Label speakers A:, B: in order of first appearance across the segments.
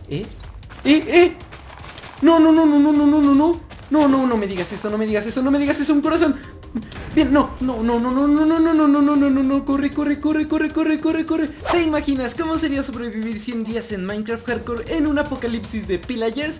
A: ¿Eh? ¿Eh? No, no, no, no, no, no, no, no, no. No, no, no me digas eso, no me digas eso, no me digas eso, un corazón. Bien, no, no, no, no, no, no, no, no, no, no, no, no, no, no, corre, corre, corre, corre, corre, corre, corre. ¿Te imaginas cómo sería sobrevivir 100 días en Minecraft Hardcore en un apocalipsis de pillagers?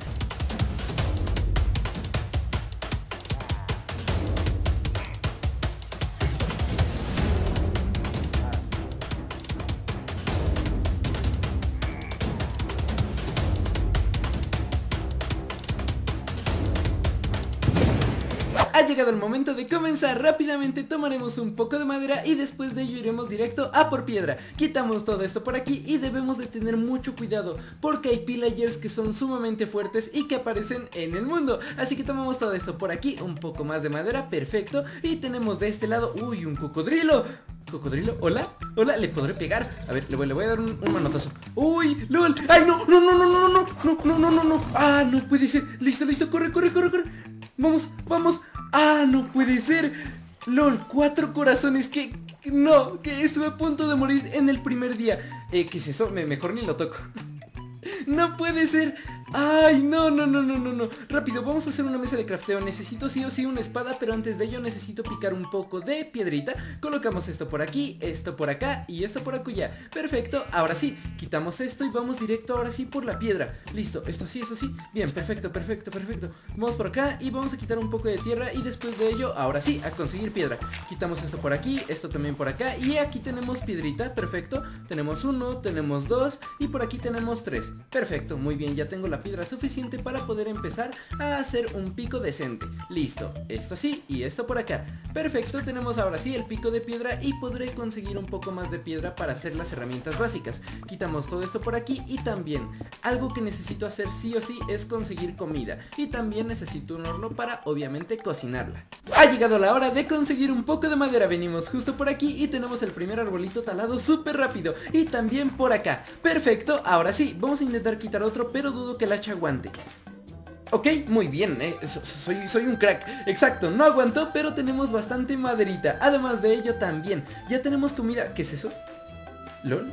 A: Ha llegado el momento de comenzar. Rápidamente tomaremos un poco de madera y después de ello iremos directo a por piedra. Quitamos todo esto por aquí y debemos de tener mucho cuidado porque hay pillagers que son sumamente fuertes y que aparecen en el mundo. Así que tomamos todo esto por aquí, un poco más de madera, perfecto. Y tenemos de este lado, uy, un cocodrilo. ¿Cocodrilo? ¿Hola? ¿Hola? ¿Le podré pegar? A ver, le voy a dar un manotazo. ¡Uy! ¡Lol! ¡Ay, no! ¡No, no, no, no, no! ¡No, no, no, no, no! ¡Ah, no puede ser! ¡Listo, listo! ¡Corre, corre, corre, corre! ¡Vamos, vamos! ¡Ah, no puede ser! ¡Lol! 4 corazones que... No, que estuve a punto de morir en el primer día. ¿Qué es eso? Mejor ni lo toco. ¡No puede ser! ¡Ay, no, no, no, no, no, no! Rápido, vamos a hacer una mesa de crafteo. Necesito sí o sí una espada, pero antes de ello necesito picar un poco de piedrita. Colocamos esto por aquí, esto por acá y esto por acullá. Perfecto, ahora sí, quitamos esto y vamos directo ahora sí por la piedra. Listo, esto sí, eso sí. Bien, perfecto, perfecto, perfecto. Vamos por acá y vamos a quitar un poco de tierra y después de ello, ahora sí, a conseguir piedra. Quitamos esto por aquí, esto también por acá y aquí tenemos piedrita, perfecto. Tenemos 1, tenemos 2 y por aquí tenemos 3. Perfecto, muy bien, ya tengo la piedra suficiente para poder empezar a hacer un pico decente. Listo, esto así y esto por acá. Perfecto, tenemos ahora sí el pico de piedra y podré conseguir un poco más de piedra para hacer las herramientas básicas. Quitamos todo esto por aquí y también algo que necesito hacer sí o sí es conseguir comida. Y también necesito un horno para obviamente cocinarla. Ha llegado la hora de conseguir un poco de madera. Venimos justo por aquí y tenemos el primer arbolito talado súper rápido. Y también por acá. Perfecto, ahora sí, vamos a intentar quitar otro, pero dudo que el hacha aguante. Ok, muy bien, soy un crack. Exacto, no aguantó, pero tenemos bastante maderita. Además de ello también, ya tenemos comida. ¿Qué es eso? ¿Lol?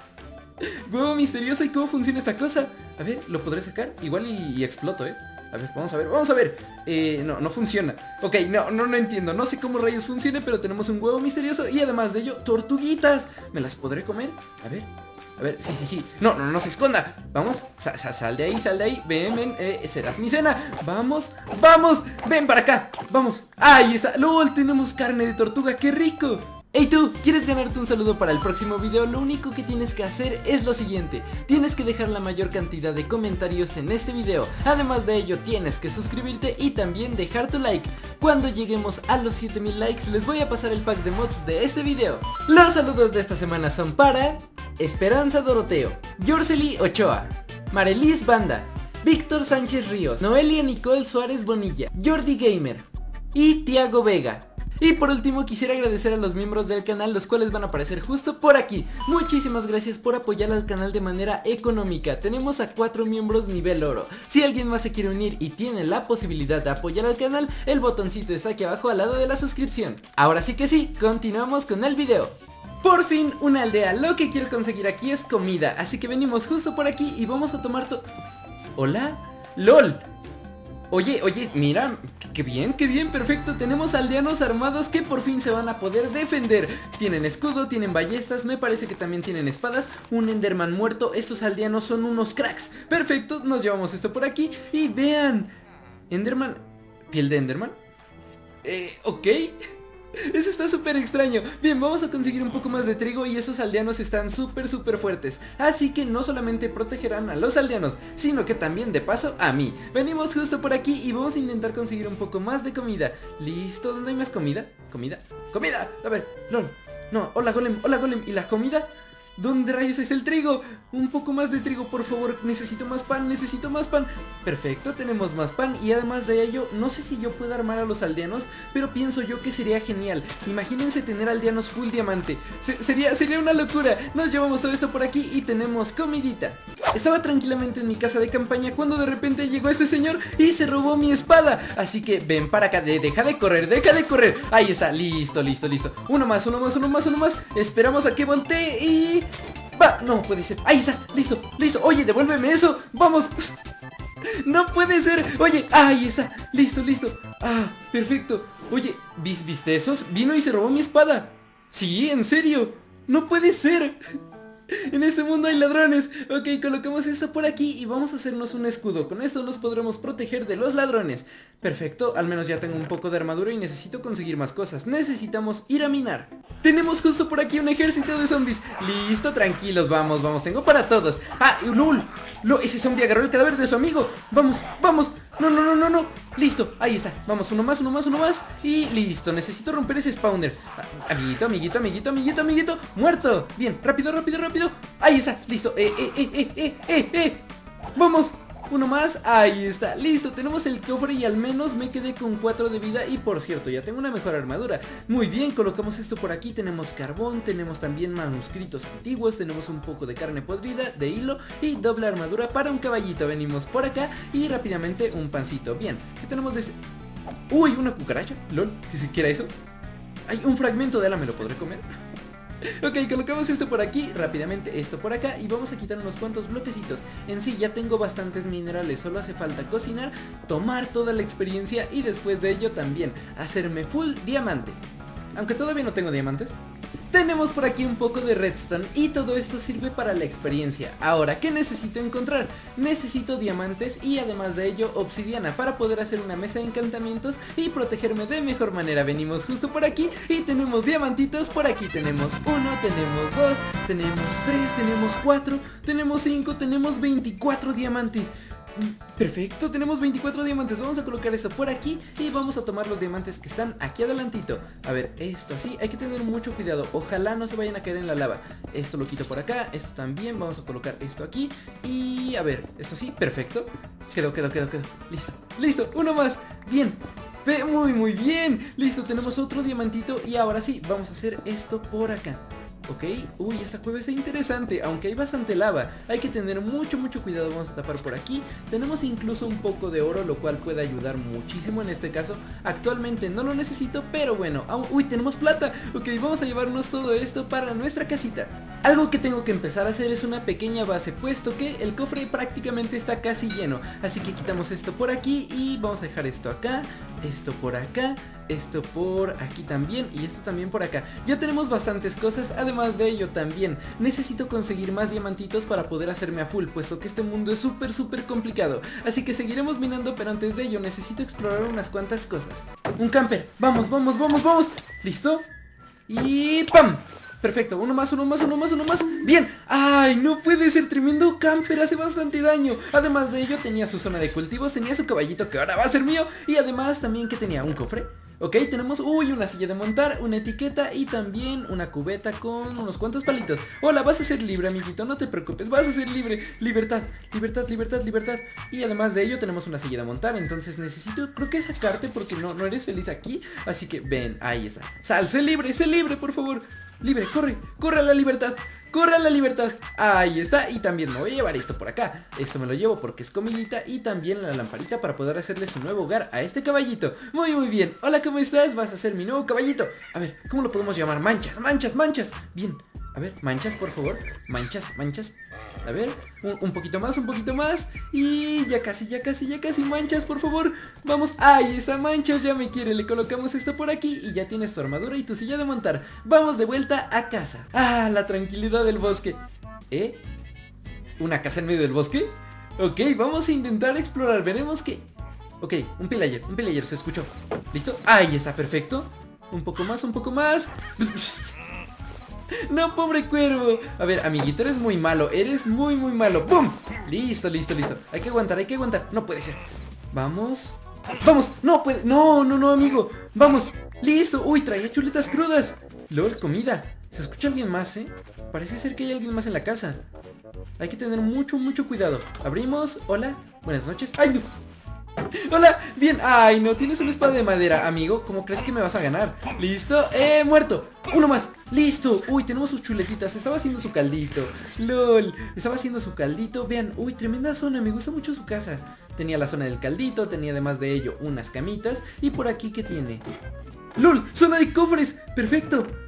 A: Huevo misterioso. ¿Y cómo funciona esta cosa? A ver, ¿lo podré sacar? Igual y exploto, A ver, vamos a ver, vamos a ver. No funciona. Ok, no entiendo, no sé cómo rayos funcione, pero tenemos un huevo misterioso y además de ello, tortuguitas. ¿Me las podré comer? A ver, sí. No se esconda. Vamos, sal de ahí. Ven, serás mi cena. Vamos, ven para acá. Vamos, ahí está. LOL, tenemos carne de tortuga, qué rico. Hey tú, ¿quieres ganarte un saludo para el próximo video? Lo único que tienes que hacer es lo siguiente. Tienes que dejar la mayor cantidad de comentarios en este video. Además de ello tienes que suscribirte y también dejar tu like. Cuando lleguemos a los 7000 likes les voy a pasar el pack de mods de este video. Los saludos de esta semana son para Esperanza Doroteo, Yorsely Ochoa, Marelis Banda, Víctor Sánchez Ríos, Noelia Nicole Suárez Bonilla, Jordi Gamer y Tiago Vega. Y por último quisiera agradecer a los miembros del canal, los cuales van a aparecer justo por aquí. Muchísimas gracias por apoyar al canal de manera económica. Tenemos a 4 miembros nivel oro. Si alguien más se quiere unir y tiene la posibilidad de apoyar al canal, el botoncito está aquí abajo al lado de la suscripción. Ahora sí que sí, continuamos con el video. Por fin una aldea, lo que quiero conseguir aquí es comida, así que venimos justo por aquí y vamos a tomar ¿Hola? ¡Lol! Oye, mira, qué bien, perfecto. Tenemos aldeanos armados que por fin se van a poder defender. Tienen escudo, tienen ballestas, me parece que también tienen espadas. Un enderman muerto, estos aldeanos son unos cracks. Perfecto, nos llevamos esto por aquí y vean. Enderman, piel de enderman. Ok. Eso está súper extraño. Bien, vamos a conseguir un poco más de trigo y estos aldeanos están súper fuertes. Así que no solamente protegerán a los aldeanos, sino que también de paso a mí. Venimos justo por aquí y vamos a intentar conseguir un poco más de comida. ¿Listo? ¿Dónde hay más comida? ¿Comida? A ver, lol. No, hola golem, ¿y la comida? ¿Dónde rayos está el trigo? Un poco más de trigo, por favor. Necesito más pan. Perfecto, tenemos más pan. Y además de ello, no sé si yo puedo armar a los aldeanos, pero pienso yo que sería genial. Imagínense tener aldeanos full diamante. Sería una locura. Nos llevamos todo esto por aquí y tenemos comidita. Estaba tranquilamente en mi casa de campaña cuando de repente llegó este señor y se robó mi espada. Así que ven para acá, deja de correr. Ahí está, listo. Uno más. Esperamos a que voltee y... ¡va! ¡Ah! No puede ser. Ahí está. Listo, listo. Oye, devuélveme eso. Vamos. No puede ser. Oye, ahí está. Listo, listo. Ah, perfecto. Oye, ¿viste esos? Vino y se robó mi espada. Sí, en serio. No puede ser. En este mundo hay ladrones. Ok, colocamos esto por aquí y vamos a hacernos un escudo. Con esto nos podremos proteger de los ladrones. Perfecto, al menos ya tengo un poco de armadura y necesito conseguir más cosas. Necesitamos ir a minar. Tenemos justo por aquí un ejército de zombies. Listo, tranquilos, vamos, vamos, tengo para todos. Ah, lul, ese zombie agarró el cadáver de su amigo. Vamos, vamos. No, no, no, no, no. Listo, ahí está. Vamos, uno más, uno más, uno más. Y listo, necesito romper ese spawner. Amiguito, amiguito, amiguito, amiguito, amiguito. Muerto. Bien, rápido, rápido, rápido. Ahí está, listo. Vamos. Uno más, ahí está, listo, tenemos el cofre y al menos me quedé con 4 de vida. Y por cierto, ya tengo una mejor armadura. Muy bien, colocamos esto por aquí, tenemos carbón, tenemos también manuscritos antiguos, tenemos un poco de carne podrida, de hilo y doble armadura para un caballito. Venimos por acá y rápidamente un pancito. Bien, ¿qué tenemos de este? Uy, una cucaracha, lol, ¿qué siquiera eso? Hay un fragmento de ala, ¿me lo podré comer? Ok, colocamos esto por aquí, rápidamente esto por acá y vamos a quitar unos cuantos bloquecitos. En sí ya tengo bastantes minerales, solo hace falta cocinar, tomar toda la experiencia y después de ello también hacerme full diamante. Aunque todavía no tengo diamantes. Tenemos por aquí un poco de redstone y todo esto sirve para la experiencia. Ahora, ¿qué necesito encontrar? Necesito diamantes y además de ello obsidiana para poder hacer una mesa de encantamientos y protegerme de mejor manera. Venimos justo por aquí y tenemos diamantitos. Por aquí tenemos 1, tenemos 2, tenemos 3, tenemos 4, tenemos 5, tenemos 24 diamantes. Perfecto, tenemos 24 diamantes. Vamos a colocar eso por aquí y vamos a tomar los diamantes que están aquí adelantito. A ver, esto así, hay que tener mucho cuidado. Ojalá no se vayan a caer en la lava. Esto lo quito por acá, esto también. Vamos a colocar esto aquí y a ver, esto sí, perfecto. Quedó. Listo, listo, uno más. Bien, muy bien. Listo, tenemos otro diamantito y ahora sí, vamos a hacer esto por acá. Ok, uy, esta cueva está interesante, aunque hay bastante lava. Hay que tener mucho cuidado. Vamos a tapar por aquí. Tenemos incluso un poco de oro, lo cual puede ayudar muchísimo en este caso. Actualmente no lo necesito, pero bueno. Uy, tenemos plata. Ok, vamos a llevarnos todo esto para nuestra casita. Algo que tengo que empezar a hacer es una pequeña base, puesto que el cofre prácticamente está casi lleno. Así que quitamos esto por aquí y vamos a dejar esto acá, esto por acá, esto por aquí también y esto también por acá. Ya tenemos bastantes cosas. Además de ello también necesito conseguir más diamantitos para poder hacerme a full, puesto que este mundo es súper complicado. Así que seguiremos minando, pero antes de ello necesito explorar unas cuantas cosas. Un camper, vamos. ¿Listo? Y ¡pam! Perfecto, uno más. Bien, ay, no puede ser, tremendo camper, hace bastante daño. Además de ello tenía su zona de cultivos, tenía su caballito que ahora va a ser mío. Y además también que tenía un cofre. Ok, tenemos, una silla de montar, una etiqueta y también una cubeta con unos cuantos palitos. Hola, vas a ser libre, amiguito, no te preocupes, vas a ser libre. Libertad. Y además de ello tenemos una silla de montar, entonces necesito, creo que sacarte porque no eres feliz aquí. Así que ven, ahí está. Sal, sé libre, por favor. Libre, corre a la libertad. Ahí está, y también me voy a llevar esto por acá. Esto me lo llevo porque es comidita y también la lamparita para poder hacerle su nuevo hogar a este caballito. Muy bien, hola, ¿cómo estás? Vas a ser mi nuevo caballito. A ver, ¿cómo lo podemos llamar? Manchas. Bien, a ver, manchas, por favor. Manchas. A ver, un poquito más. Y ya casi, manchas, por favor. Vamos, ahí está, manchas, ya me quiere. Le colocamos esto por aquí y ya tienes tu armadura y tu silla de montar. Vamos de vuelta a casa. Ah, la tranquilidad del bosque. ¿Una casa en medio del bosque? Ok, vamos a intentar explorar, veremos qué. Ok, un pillager, se escuchó. ¿Listo? Ahí está, perfecto. Un poco más. No, pobre cuervo. A ver, amiguito, eres muy malo. Muy malo. ¡Bum! Listo. Hay que aguantar. No puede ser. Vamos. No puede. No, amigo. Vamos. Listo. Uy, traía chuletas crudas. LOL, comida. Se escucha alguien más, Parece ser que hay alguien más en la casa. Hay que tener mucho cuidado. Abrimos. Hola. Buenas noches. ¡Ay, no! Hola, bien, ay no, tienes una espada de madera, amigo, ¿cómo crees que me vas a ganar? Listo, muerto, uno más, listo, uy, tenemos sus chuletitas, estaba haciendo su caldito, lol, vean, uy, tremenda zona, me gusta mucho su casa. Tenía la zona del caldito, tenía además de ello unas camitas, y por aquí, ¿qué tiene? ¡Lol! ¡Zona de cofres! ¡Perfecto!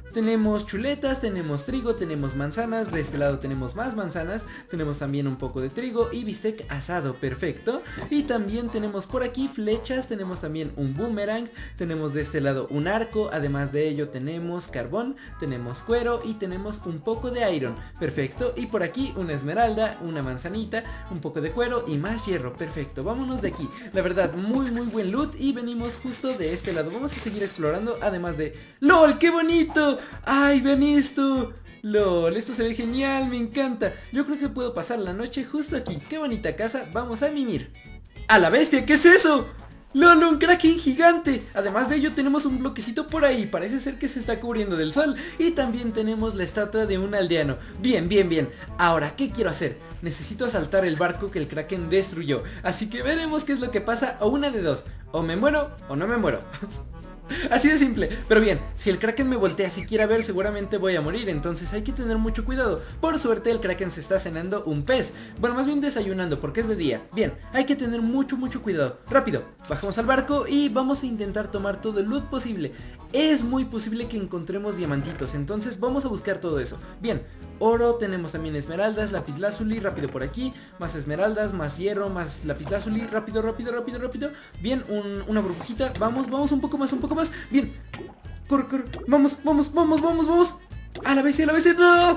A: Tenemos chuletas, tenemos trigo, tenemos manzanas. De este lado tenemos más manzanas. Tenemos también un poco de trigo y bistec asado, perfecto. Y también tenemos por aquí flechas. Tenemos también un boomerang. Tenemos de este lado un arco. Además de ello tenemos carbón, tenemos cuero y tenemos un poco de iron, perfecto. Y por aquí una esmeralda, una manzanita, un poco de cuero y más hierro, perfecto. Vámonos de aquí, la verdad muy buen loot. Y venimos justo de este lado. Vamos a seguir explorando, además de... ¡Lol! ¡Qué bonito! ¡Ay, ven esto! LOL, esto se ve genial, me encanta. Yo creo que puedo pasar la noche justo aquí. ¡Qué bonita casa! Vamos a mimir. ¡A la bestia! ¿Qué es eso? ¡Lol, un kraken gigante! Además de ello tenemos un bloquecito por ahí. Parece ser que se está cubriendo del sol. Y también tenemos la estatua de un aldeano. Bien. Ahora, ¿qué quiero hacer? Necesito asaltar el barco que el kraken destruyó. Así que veremos qué es lo que pasa. O una de dos: o me muero o no me muero. Así de simple, pero bien, si el kraken me voltea siquiera a ver, seguramente voy a morir, entonces hay que tener mucho cuidado. Por suerte el kraken se está cenando un pez, bueno, más bien desayunando porque es de día. Bien, hay que tener mucho cuidado. Rápido, bajamos al barco y vamos a intentar tomar todo el loot posible. Es muy posible que encontremos diamantitos, entonces vamos a buscar todo eso. Bien, oro, tenemos también esmeraldas, lapislázuli, rápido por aquí, más esmeraldas, más hierro, más lapislázuli, rápido. Bien, una burbujita, vamos, un poco más. Bien, corre, vamos. A la vez, no.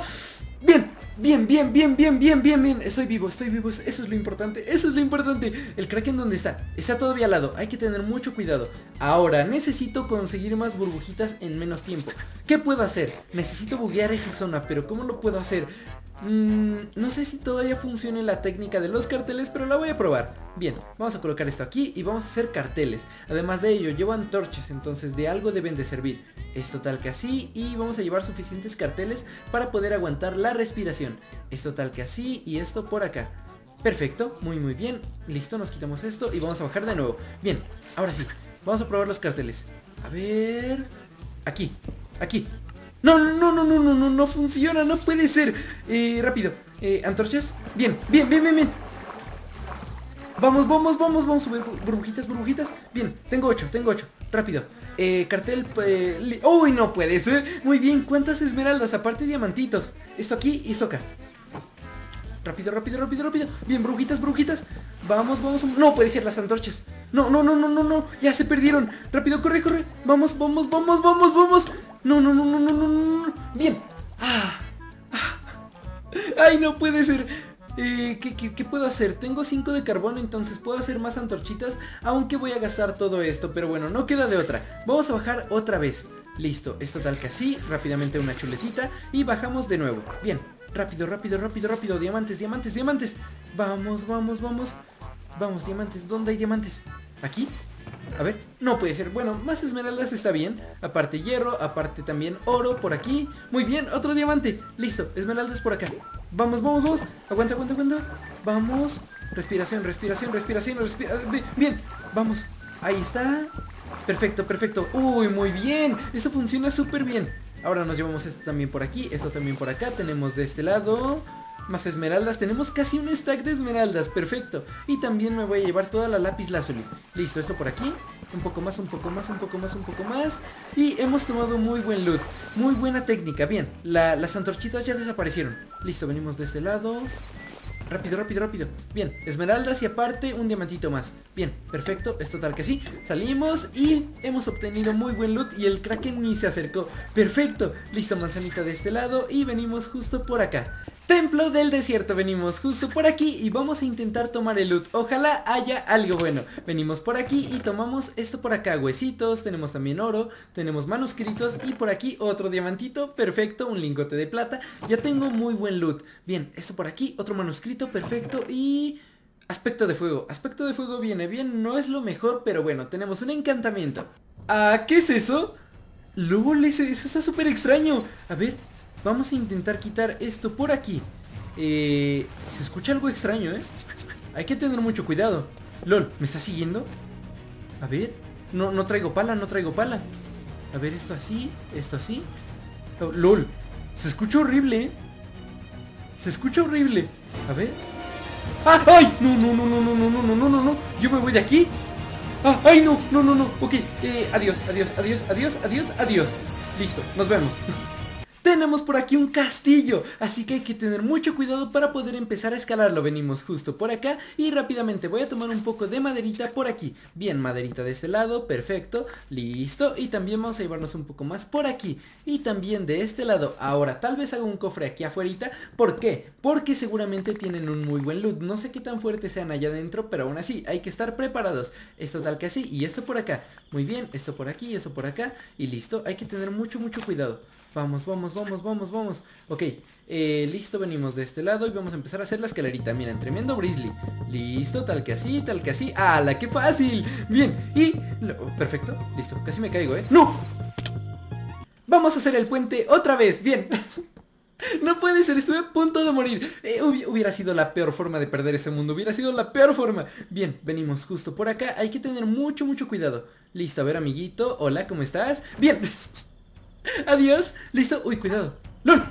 A: Bien. Estoy vivo, eso es lo importante. El kraken, ¿dónde está? Está todavía al lado, hay que tener mucho cuidado. Ahora, necesito conseguir más burbujitas en menos tiempo. ¿Qué puedo hacer? Necesito buguear esa zona, pero ¿cómo lo puedo hacer? No sé si todavía funcione la técnica de los carteles, pero la voy a probar. Bien, vamos a colocar esto aquí y vamos a hacer carteles. Además de ello, llevo antorchas, entonces de algo deben de servir. Esto tal que así, y vamos a llevar suficientes carteles para poder aguantar la respiración. Esto tal que así, y esto por acá. Perfecto, muy bien. Listo, nos quitamos esto y vamos a bajar de nuevo. Bien, ahora sí, vamos a probar los carteles. A ver... Aquí. No funciona, no puede ser. Rápido, antorchas. Bien. Vamos a subir burbujitas. Bien, tengo 8. Rápido. Cartel. ¡Uy, no puede ser! Muy bien, ¿cuántas esmeraldas? Aparte diamantitos. Esto aquí y esto acá. Rápido. Bien, burbujitas. Vamos. No puede ser las antorchas. No. Ya se perdieron. Rápido, corre. Vamos. No. Bien. Ay, no puede ser. ¿Qué puedo hacer? Tengo 5 de carbón, entonces puedo hacer más antorchitas, aunque voy a gastar todo esto, pero bueno, no queda de otra. Vamos a bajar otra vez. Listo, esto tal que así, rápidamente una chuletita y bajamos de nuevo. Bien, rápido. Diamantes. Vamos. Vamos, diamantes, ¿dónde hay diamantes? ¿Aquí? A ver, no puede ser. Bueno, más esmeraldas está bien. Aparte hierro, aparte también oro por aquí. Muy bien, otro diamante. Listo, esmeraldas por acá. Vamos. Aguanta. Vamos. Respiración. Bien, vamos. Ahí está. Perfecto. Uy, muy bien. Eso funciona súper bien. Ahora nos llevamos esto también por aquí, esto también por acá. Tenemos de este lado más esmeraldas, tenemos casi un stack de esmeraldas, perfecto. Y también me voy a llevar toda la lapislázuli. Listo, esto por aquí, un poco más. Y hemos tomado muy buen loot, muy buena técnica. Bien, las antorchitas ya desaparecieron. Listo, venimos de este lado. Rápido. Bien, esmeraldas y aparte un diamantito más. Bien, perfecto, esto tal que sí. Salimos y hemos obtenido muy buen loot y el kraken ni se acercó. Perfecto, listo, manzanita de este lado y venimos justo por acá. Templo del desierto, venimos justo por aquí y vamos a intentar tomar el loot. Ojalá haya algo bueno. Venimos por aquí y tomamos esto por acá, huesitos, tenemos también oro, tenemos manuscritos y por aquí otro diamantito, perfecto, un lingote de plata. Ya tengo muy buen loot. Bien, esto por aquí, otro manuscrito, perfecto y... aspecto de fuego viene bien, no es lo mejor, pero bueno, tenemos un encantamiento. Ah, ¿qué es eso? LOL, eso está súper extraño. A ver, vamos a intentar quitar esto por aquí. Se escucha algo extraño, hay que tener mucho cuidado. LOL, ¿me está siguiendo? A ver, no traigo pala. A ver, esto así. Oh, LOL, se escucha horrible, A ver. ¡Ah! ¡Ay! No. Yo me voy de aquí. ¡Ah! ¡Ay, no! Ok, adiós. Listo, nos vemos. Tenemos por aquí un castillo, así que hay que tener mucho cuidado para poder empezar a escalarlo. Venimos justo por acá y rápidamente voy a tomar un poco de maderita por aquí. Bien, maderita de este lado, perfecto, listo. Y también vamos a llevarnos un poco más por aquí y también de este lado. Ahora tal vez haga un cofre aquí afuera. ¿Por qué? Porque seguramente tienen un muy buen loot. No sé qué tan fuertes sean allá adentro, pero aún así hay que estar preparados. Esto tal que así y esto por acá. Muy bien, esto por aquí, esto por acá y listo. Hay que tener mucho cuidado. Vamos. Ok, listo, venimos de este lado y vamos a empezar a hacer la escalerita. Miren, tremendo Grizzly. Listo, tal que así. ¡Hala, qué fácil! Bien, y... perfecto, listo, casi me caigo, ¡No! Vamos a hacer el puente otra vez, bien. No puede ser, estuve a punto de morir. Hubiera sido la peor forma de perder ese mundo. Hubiera sido la peor forma. Bien, venimos justo por acá. Hay que tener mucho cuidado. Listo, a ver, amiguito. Hola, ¿cómo estás? Bien. Adiós, listo, uy, cuidado. ¡Lol!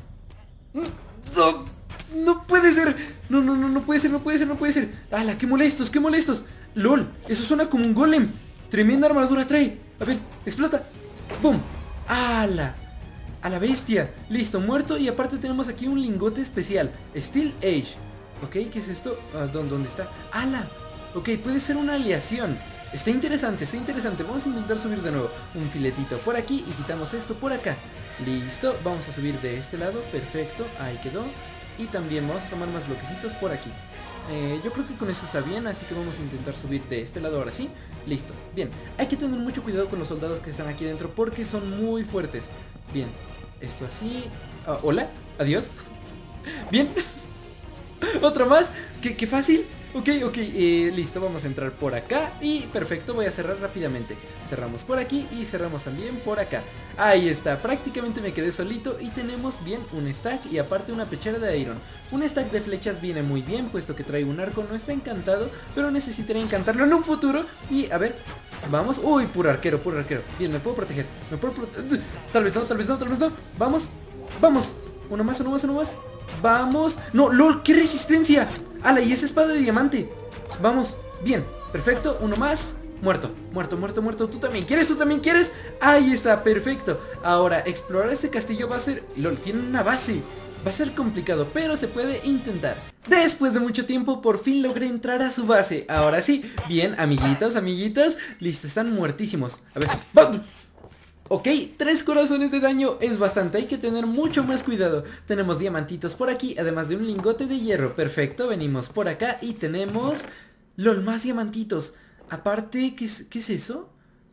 A: No puede ser. No puede ser. ¡Hala, qué molestos! ¡Lol! Eso suena como un golem. Tremenda armadura trae. A ver, explota. ¡Bum! ¡Hala! A la bestia. Listo, muerto. Y aparte tenemos aquí un lingote especial, Steel Age. Ok, ¿qué es esto? ¿Dónde está? ¡Hala! Ok, puede ser una aleación. Está interesante. Vamos a intentar subir de nuevo. Un filetito por aquí y quitamos esto por acá. Listo, vamos a subir de este lado. Perfecto, ahí quedó. Y también vamos a tomar más bloquecitos por aquí. Yo creo que con esto está bien, así que vamos a intentar subir de este lado ahora sí. Listo, bien. Hay que tener mucho cuidado con los soldados que están aquí dentro porque son muy fuertes. Bien, esto así. Hola, adiós. Bien. Otra más, qué fácil. Ok, listo, vamos a entrar por acá y perfecto, voy a cerrar rápidamente. Cerramos por aquí y cerramos también por acá. Ahí está, prácticamente me quedé solito y tenemos bien un stack y aparte una pechera de iron. Un stack de flechas viene muy bien, puesto que trae un arco, no está encantado, pero necesitaré encantarlo en un futuro. Y a ver, vamos, uy, puro arquero. Bien, me puedo proteger, tal vez no. Vamos, uno más. Vamos, no, lol, qué resistencia. ¡Hala! Y esa espada de diamante. Vamos, bien, perfecto, uno más. Muerto. ¿Tú también quieres? Ahí está, perfecto. Ahora, explorar este castillo va a ser... LOL, tiene una base. Va a ser complicado, pero se puede intentar. Después de mucho tiempo, por fin logré entrar a su base. Ahora sí, bien, amiguitas. Listo, están muertísimos. A ver, ok, 3 corazones de daño es bastante, hay que tener mucho más cuidado. Tenemos diamantitos por aquí, además de un lingote de hierro. Perfecto, venimos por acá y tenemos... LOL, más diamantitos. Aparte, ¿qué es eso?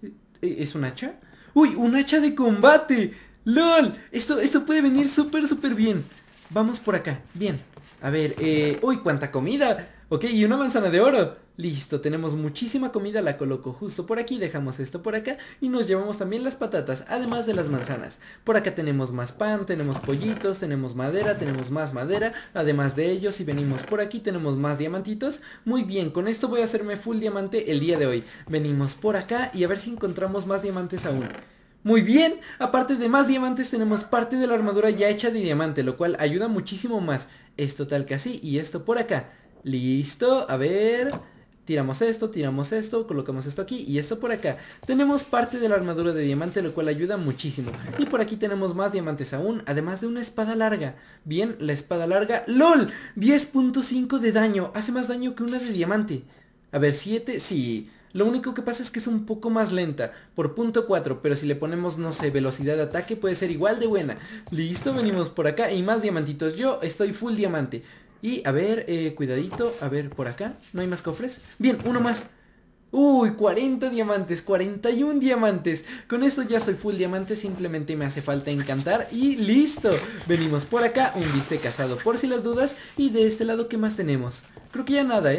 A: ¿Es un hacha? ¡Uy, un hacha de combate! ¡LOL! Esto puede venir súper bien. Vamos por acá, bien. A ver, ¡uy, cuánta comida! Ok, y una manzana de oro. Listo, tenemos muchísima comida, la coloco justo por aquí, dejamos esto por acá y nos llevamos también las patatas, además de las manzanas. Por acá tenemos más pan, tenemos pollitos, tenemos madera, tenemos más madera, además de ellos si venimos por aquí tenemos más diamantitos. Muy bien, con esto voy a hacerme full diamante el día de hoy. Venimos por acá y a ver si encontramos más diamantes aún. Muy bien, aparte de más diamantes tenemos parte de la armadura ya hecha de diamante, lo cual ayuda muchísimo más. Esto tal que así y esto por acá. Listo, a ver... Tiramos esto, colocamos esto aquí y esto por acá. Tenemos parte de la armadura de diamante, lo cual ayuda muchísimo. Y por aquí tenemos más diamantes aún, además de una espada larga. Bien, la espada larga, ¡LOL! 10.5 de daño, hace más daño que una de diamante. A ver, 7, sí. Lo único que pasa es que es un poco más lenta, por punto 4, pero si le ponemos, no sé, velocidad de ataque puede ser igual de buena. Listo, venimos por acá y más diamantitos. Yo estoy full diamante. Y a ver, cuidadito, a ver, por acá, ¿no hay más cofres? Bien, uno más. Uy, 40 diamantes, 41 diamantes. Con esto ya soy full diamante, simplemente me hace falta encantar y listo. Venimos por acá, un bistec asado por si las dudas. Y de este lado, ¿qué más tenemos? Creo que ya nada,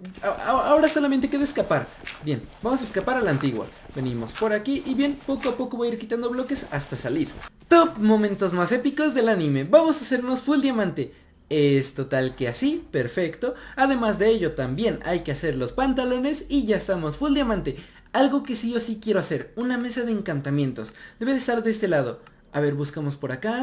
A: ahora solamente queda escapar. Bien, vamos a escapar a la antigua. Venimos por aquí y bien, poco a poco voy a ir quitando bloques hasta salir. Top momentos más épicos del anime. Vamos a hacernos full diamante. Esto tal que así, perfecto. Además de ello también hay que hacer los pantalones y ya estamos full diamante. Algo que sí o sí quiero hacer, una mesa de encantamientos. Debe de estar de este lado. A ver, buscamos por acá.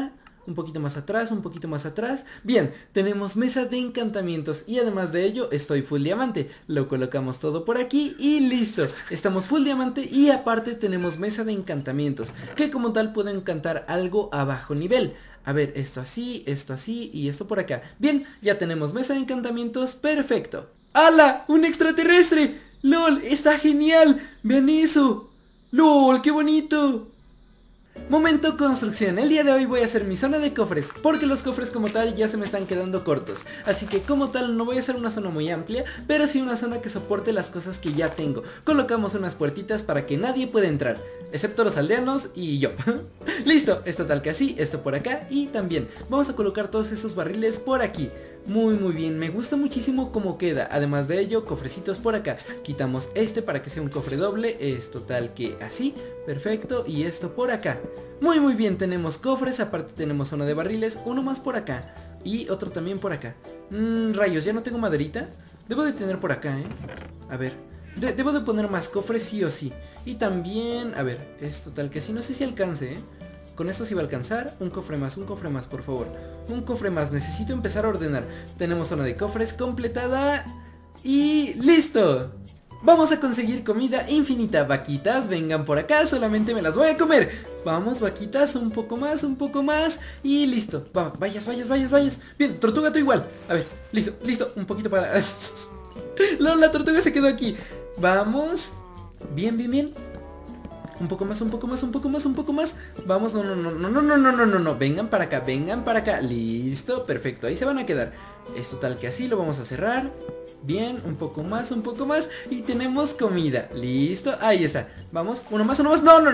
A: un poquito más atrás, un poquito más atrás. Bien, tenemos mesa de encantamientos y además de ello estoy full diamante. Lo colocamos todo por aquí y listo. Estamos full diamante y aparte tenemos mesa de encantamientos, que como tal puedo encantar algo a bajo nivel. A ver, esto así y esto por acá. Bien, ya tenemos mesa de encantamientos, perfecto. ¡Hala! ¡Un extraterrestre! ¡Lol! ¡Está genial! ¡Vean eso! ¡Lol! ¡Qué bonito! Momento construcción. El día de hoy voy a hacer mi zona de cofres, porque los cofres como tal ya se me están quedando cortos. Así que como tal no voy a hacer una zona muy amplia, pero sí una zona que soporte las cosas que ya tengo. Colocamos unas puertitas para que nadie pueda entrar, excepto los aldeanos y yo. Listo, es total que así, esto por acá y también vamos a colocar todos esos barriles por aquí. Muy bien, me gusta muchísimo cómo queda. Además de ello, cofrecitos por acá. Quitamos este para que sea un cofre doble. Es total que así, perfecto. Y esto por acá. Muy bien, tenemos cofres. Aparte tenemos zona de barriles, uno más por acá y otro también por acá. Rayos, ya no tengo maderita. Debo de tener por acá, a ver, debo de poner más cofres sí o sí. Y también, a ver, es total que sí, no sé si alcance, Con esto sí va a alcanzar. Un cofre más, por favor. Un cofre más, necesito empezar a ordenar. Tenemos zona de cofres completada. Y ¡listo! Vamos a conseguir comida infinita. Vaquitas, vengan por acá, solamente me las voy a comer. Vamos, vaquitas, un poco más. Y listo, vayas. Bien, tortuga tú igual. A ver, listo, un poquito para... La tortuga se quedó aquí. Vamos. Bien. Un poco más. Vamos, no. Vengan para acá. Listo, perfecto, ahí se van a quedar. Es total que así lo vamos a cerrar. Bien, un poco más. Y tenemos comida. Listo, ahí está. Vamos, uno más. No.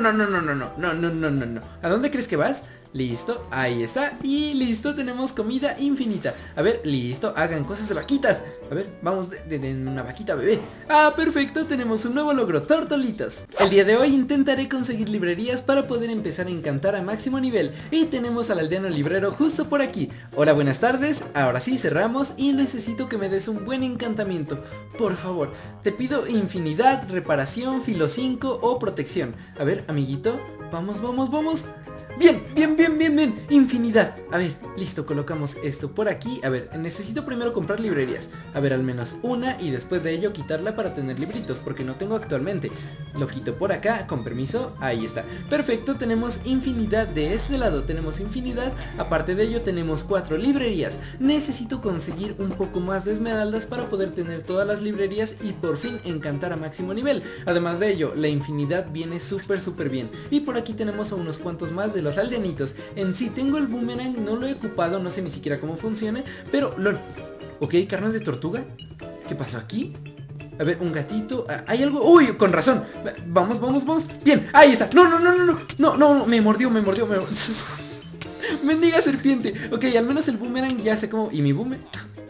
A: ¿A dónde crees que vas? Listo, ahí está. Y listo, tenemos comida infinita. A ver, listo, hagan cosas de vaquitas. A ver, vamos de una vaquita bebé. Ah, perfecto, tenemos un nuevo logro, tortolitas. El día de hoy intentaré conseguir librerías para poder empezar a encantar a máximo nivel. Y tenemos al aldeano librero justo por aquí. Hola, buenas tardes, ahora sí cerramos y necesito que me des un buen encantamiento. Por favor, te pido infinidad, reparación, filo 5 o protección. A ver, amiguito, vamos. Bien, infinidad. A ver, listo, colocamos esto por aquí. A ver, necesito primero comprar librerías. A ver, al menos una y después de ello quitarla para tener libritos, porque no tengo actualmente. Lo quito por acá, con permiso, ahí está. Perfecto, tenemos infinidad de este lado, tenemos infinidad. Aparte de ello tenemos 4 librerías. Necesito conseguir un poco más de esmeraldas para poder tener todas las librerías y por fin encantar a máximo nivel. Además de ello, la infinidad viene súper bien. Y por aquí tenemos a unos cuantos más de los aldeanitos. En sí tengo el boomerang, no lo he ocupado, no sé ni siquiera cómo funciona, pero lol. Ok, carne de tortuga. ¿Qué pasó aquí? A ver, un gatito. Hay algo. Uy, con razón. Vamos. Bien, ahí está. No, me mordió. Mendiga serpiente. Ok, al menos el boomerang ya sé cómo. ¿Y mi boomerang?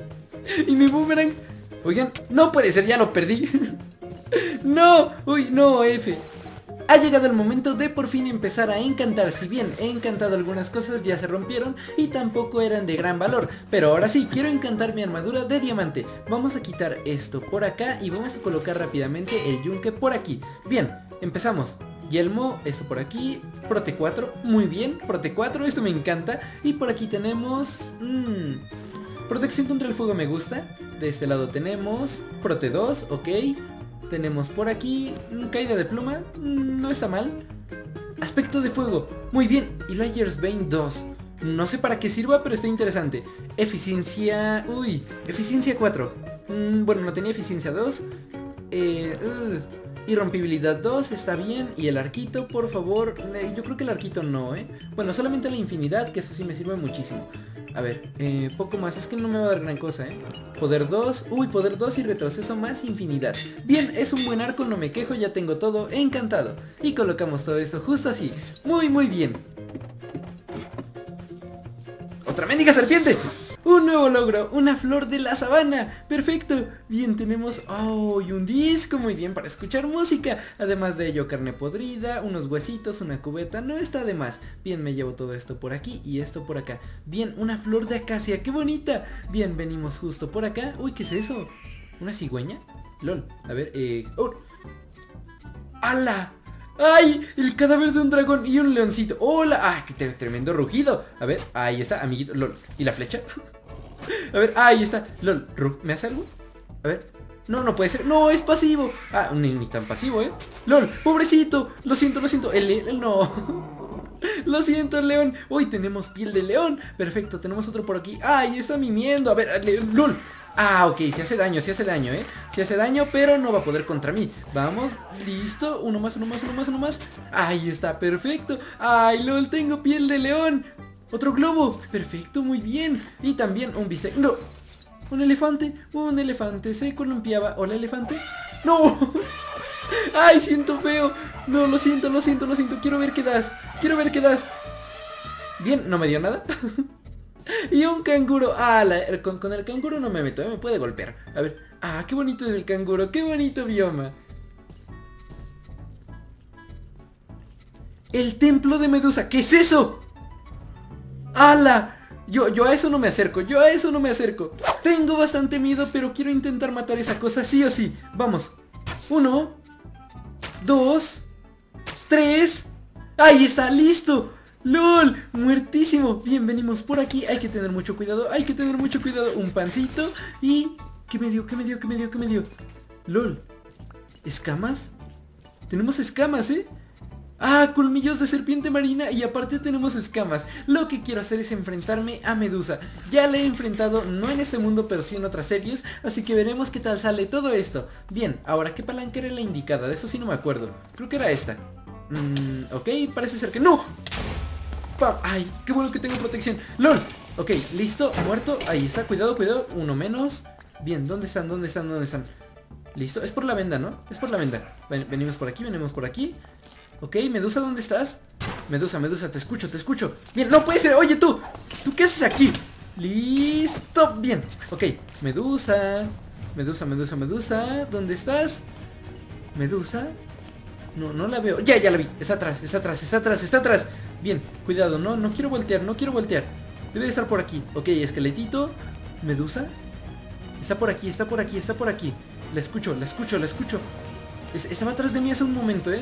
A: Oigan, no puede ser, ya lo perdí. No, uy, no, F. Ha llegado el momento de por fin empezar a encantar. Si bien he encantado algunas cosas, ya se rompieron y tampoco eran de gran valor. Pero ahora sí, quiero encantar mi armadura de diamante. Vamos a quitar esto por acá y vamos a colocar rápidamente el yunque por aquí. Bien, empezamos. Yelmo, esto por aquí, Prote 4, muy bien, Prote 4, esto me encanta. Y por aquí tenemos... protección contra el fuego me gusta. De este lado tenemos Prote 2, ok. Tenemos por aquí caída de pluma, no está mal. Aspecto de fuego, muy bien. Y Layers Bane 2, no sé para qué sirva, pero está interesante. Eficiencia, eficiencia 4. Bueno, no tenía eficiencia 2. Irrompibilidad 2, está bien. Y el arquito, por favor, yo creo que el arquito no, Bueno, solamente la infinidad, que eso sí me sirve muchísimo. A ver, poco más, es que no me va a dar gran cosa, Poder 2, poder 2 y retroceso más infinidad. Bien, es un buen arco, no me quejo, ya tengo todo encantado. Y colocamos todo esto justo así, muy bien. ¡Otra mendiga serpiente! Un nuevo logro, una flor de la sabana. Perfecto, bien, tenemos y un disco, muy bien, para escuchar música. Además de ello, carne podrida, unos huesitos, una cubeta, no está de más. Bien, me llevo todo esto por aquí y esto por acá. Bien, una flor de acacia, qué bonita. Bien, venimos justo por acá. Uy, ¿qué es eso? ¿Una cigüeña? LOL, a ver, ¡ala! ¡Ay! El cadáver de un dragón y un leoncito. ¡Hola! ¡Ay, qué tremendo rugido! A ver, ahí está, amiguito. LOL. ¿Y la flecha? A ver, ahí está. LOL. ¿Me hace algo? A ver. No, no puede ser. No, es pasivo. Ah, ni tan pasivo, ¿eh? LOL. Pobrecito. Lo siento, lo siento. El no. Lo siento, león. Hoy tenemos piel de león. Perfecto, tenemos otro por aquí. Ahí está mimiendo. A ver, LOL. Ah, ok, se hace daño, ¿eh? Se hace daño, pero no va a poder contra mí. Vamos, listo, uno más. Ahí está, perfecto. Ay, LOL, tengo piel de león. Otro globo, perfecto, muy bien. Y también un bistec, no. Un elefante se columpiaba. Hola, elefante. No. Ay, siento feo. No, lo siento. Quiero ver qué das. Bien, no me dio nada. Y un canguro. Ah, con el canguro no me meto, me puede golpear. A ver. Ah, qué bonito es el canguro. Qué bonito bioma. El templo de Medusa. ¿Qué es eso? ¡Hala! Yo a eso no me acerco. Tengo bastante miedo, pero quiero intentar matar esa cosa sí o sí. Vamos. 1, 2, 3. ¡Ahí está! ¡Listo! ¡Lol! Muertísimo. Bien, venimos por aquí. Hay que tener mucho cuidado. Un pancito. Y... ¿Qué me dio? ¡Lol! ¿Escamas? Tenemos escamas, ¿eh? Ah, colmillos de serpiente marina. Y aparte tenemos escamas. Lo que quiero hacer es enfrentarme a Medusa. Ya la he enfrentado, no en este mundo, pero sí en otras series. Así que veremos qué tal sale todo esto. Bien, ahora, ¿qué palanca era la indicada? De eso sí no me acuerdo. Creo que era esta. Ok, parece ser que... ¡No! Ay, qué bueno que tengo protección. ¡Lol! Ok, listo, muerto. Ahí está, cuidado. Uno menos. Bien, ¿dónde están? Listo, es por la venda, ¿no? Venimos por aquí. Ok, Medusa, ¿dónde estás? Medusa, te escucho. Bien, no puede ser. Oye, ¿tú qué haces aquí? Listo, bien. Ok, Medusa, ¿dónde estás? Medusa. No la veo. Ya la vi. Está atrás. Bien, cuidado, no quiero voltear. Debe de estar por aquí. Ok, esqueletito. Medusa. Está por aquí. La escucho. Estaba atrás de mí hace un momento,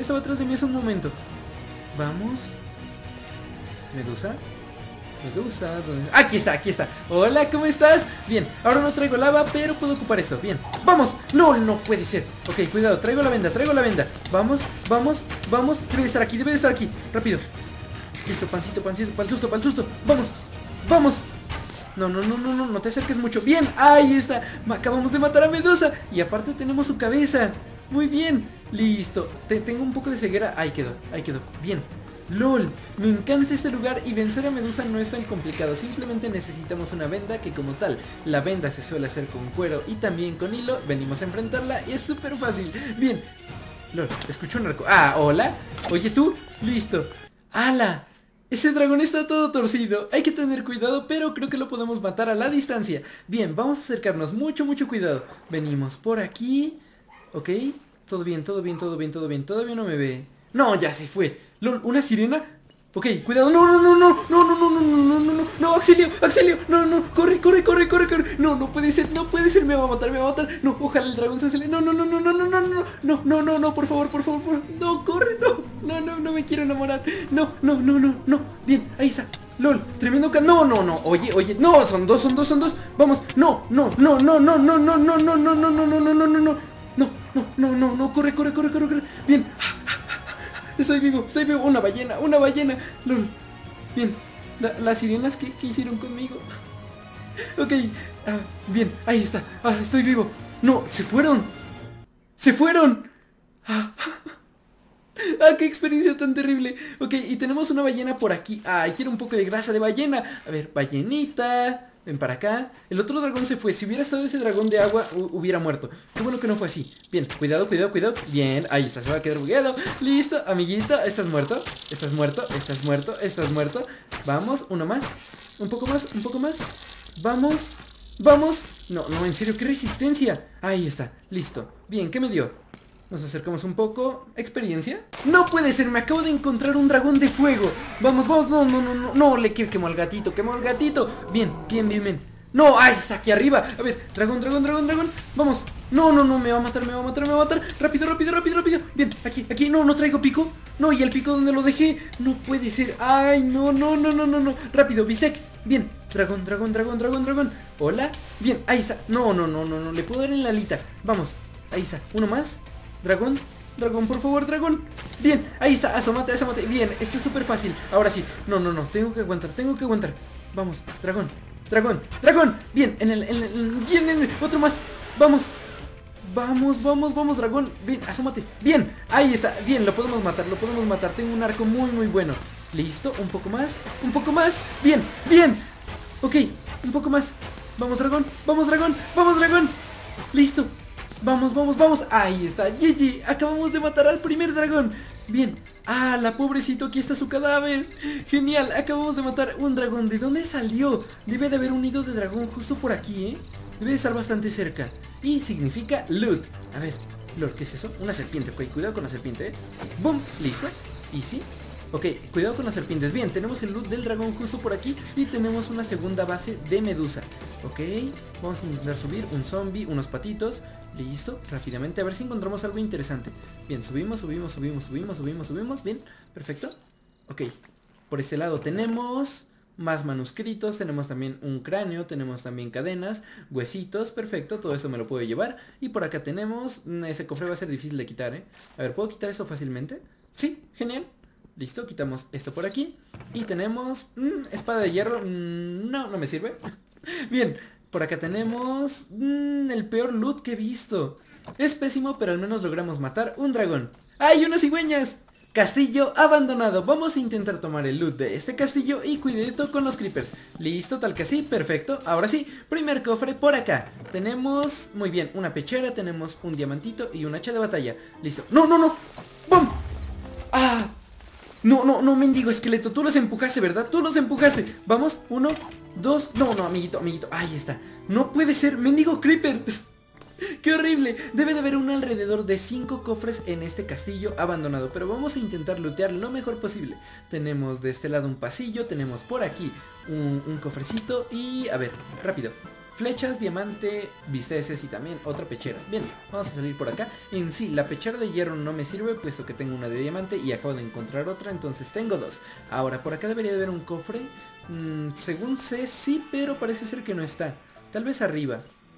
A: Vamos. Medusa, ¿dónde? Aquí está. Hola, ¿cómo estás? Bien, ahora no traigo lava, pero puedo ocupar esto. Bien, vamos. No puede ser. Ok, cuidado, traigo la venda. Vamos. Debe de estar aquí. Rápido. Listo, pancito, para el susto. Vamos. No te acerques mucho. Bien, ahí está. Acabamos de matar a Medusa. Y aparte tenemos su cabeza. Muy bien, listo. Tengo un poco de ceguera. Ahí quedó. Bien. LOL, me encanta este lugar y vencer a Medusa no es tan complicado. Simplemente necesitamos una venda que, como tal, la venda se suele hacer con cuero y también con hilo. Venimos a enfrentarla y es súper fácil. Bien. LOL, escucho un arco. Ah, hola. Oye, tú. Listo. ¡Hala! Ese dragón está todo torcido. Hay que tener cuidado, pero creo que lo podemos matar a la distancia. Bien, vamos a acercarnos. Mucho cuidado. Venimos por aquí. Ok, todo bien. Todavía no me ve. No, ya se fue. LOL, ¿una sirena? Ok, cuidado. No, auxilio. Corre. No puede ser, me va a matar. No, ojalá el dragón se acelere. No, por favor. No, corre, no me quiero enamorar. No. Bien, ahí está. LOL, tremendo no, oye, no, son dos. Vamos, no, corre. Bien. Estoy vivo. Una ballena. LOL. Bien. Las sirenas que hicieron conmigo. Ok. Bien, ahí está. Estoy vivo. No, se fueron. Qué experiencia tan terrible. Ok, y tenemos una ballena por aquí. Quiero un poco de grasa de ballena. A ver, ballenita. Ven para acá. El otro dragón se fue. Si hubiera estado ese dragón de agua, hubiera muerto. Qué bueno que no fue así. Bien, cuidado. Bien, ahí está, se va a quedar bugueado. Listo, amiguito, estás muerto. Vamos, uno más. Un poco más. Vamos. No, en serio, qué resistencia. Ahí está, listo. Bien, ¿qué me dio? Nos acercamos un poco. ¿Experiencia? ¡No puede ser! Me acabo de encontrar un dragón de fuego. Vamos. No, le quemó al gatito. Bien. No, ay, está aquí arriba. A ver, dragón, dragón, dragón, dragón. Vamos. No, no, no, me va a matar, me va a matar, me va a matar. Rápido, rápido, rápido, rápido. Bien, aquí, aquí. No, no traigo pico. No, y el pico donde lo dejé. No puede ser. Ay, no, no, no, no, no, no. Rápido, bistec. Bien, dragón, dragón, dragón, dragón, dragón. Hola. Bien, ahí está. No, no, no, no, no. Le puedo dar en la alita. Vamos, ahí está. Uno más. Dragón. Dragón, por favor, dragón. Bien, ahí está, asómate, asómate. Bien, esto es súper fácil. Ahora sí, no, no, no, tengo que aguantar, tengo que aguantar. Vamos, dragón, dragón, dragón. Bien, bien, otro más. Vamos, vamos, vamos, vamos, dragón. Bien, asómate, bien, ahí está. Bien, lo podemos matar, lo podemos matar. Tengo un arco muy, muy bueno. Listo, un poco más, un poco más. Bien, bien. Ok, un poco más. Vamos, dragón, vamos, dragón, vamos, dragón. Listo. Vamos, vamos, vamos. Ahí está, GG. Acabamos de matar al primer dragón. Bien. Ah, la pobrecito, aquí está su cadáver. Genial, acabamos de matar un dragón. ¿De dónde salió? Debe de haber un nido de dragón justo por aquí, ¿eh? Debe de estar bastante cerca. Y significa loot. A ver, Lord, ¿qué es eso? Una serpiente, ok, cuidado con la serpiente, ¿eh? Boom, listo. Easy. Ok, cuidado con las serpientes. Bien, tenemos el loot del dragón justo por aquí. Y tenemos una segunda base de medusa. Ok, vamos a intentar subir un zombie, unos patitos. Listo, rápidamente, a ver si encontramos algo interesante. Bien, subimos, subimos, subimos, subimos, subimos, subimos. Bien, perfecto. Ok, por este lado tenemos más manuscritos, tenemos también un cráneo, tenemos también cadenas, huesitos, perfecto, todo eso me lo puedo llevar. Y por acá tenemos, ese cofre va a ser difícil de quitar, ¿eh? A ver, ¿puedo quitar eso fácilmente? Sí, genial. Listo, quitamos esto por aquí. Y tenemos, espada de hierro, no, no me sirve. Bien, por acá tenemos el peor loot que he visto. Es pésimo, pero al menos logramos matar un dragón. ¡Hay unas cigüeñas! Castillo abandonado. Vamos a intentar tomar el loot de este castillo y cuidadito con los creepers. Listo, tal que así, perfecto. Ahora sí, primer cofre por acá. Tenemos, muy bien, una pechera, tenemos un diamantito y un hacha de batalla. Listo. ¡No, no, no! ¡Bum! ¡Ah! No, no, no, mendigo esqueleto, tú los empujaste, ¿verdad? Tú los empujaste. Vamos, 1, 2, no, no, amiguito, amiguito, ahí está. No puede ser, mendigo creeper. ¡Qué horrible! Debe de haber un alrededor de 5 cofres en este castillo abandonado, pero vamos a intentar lootear lo mejor posible. Tenemos de este lado un pasillo, tenemos por aquí un cofrecito y, a ver, rápido. Flechas, diamante, bisteces y también otra pechera. Bien, vamos a salir por acá. En sí, la pechera de hierro no me sirve, puesto que tengo una de diamante y acabo de encontrar otra, entonces tengo 2. Ahora, por acá debería de haber un cofre. Según sé, sí, pero parece ser que no está. Tal vez arriba.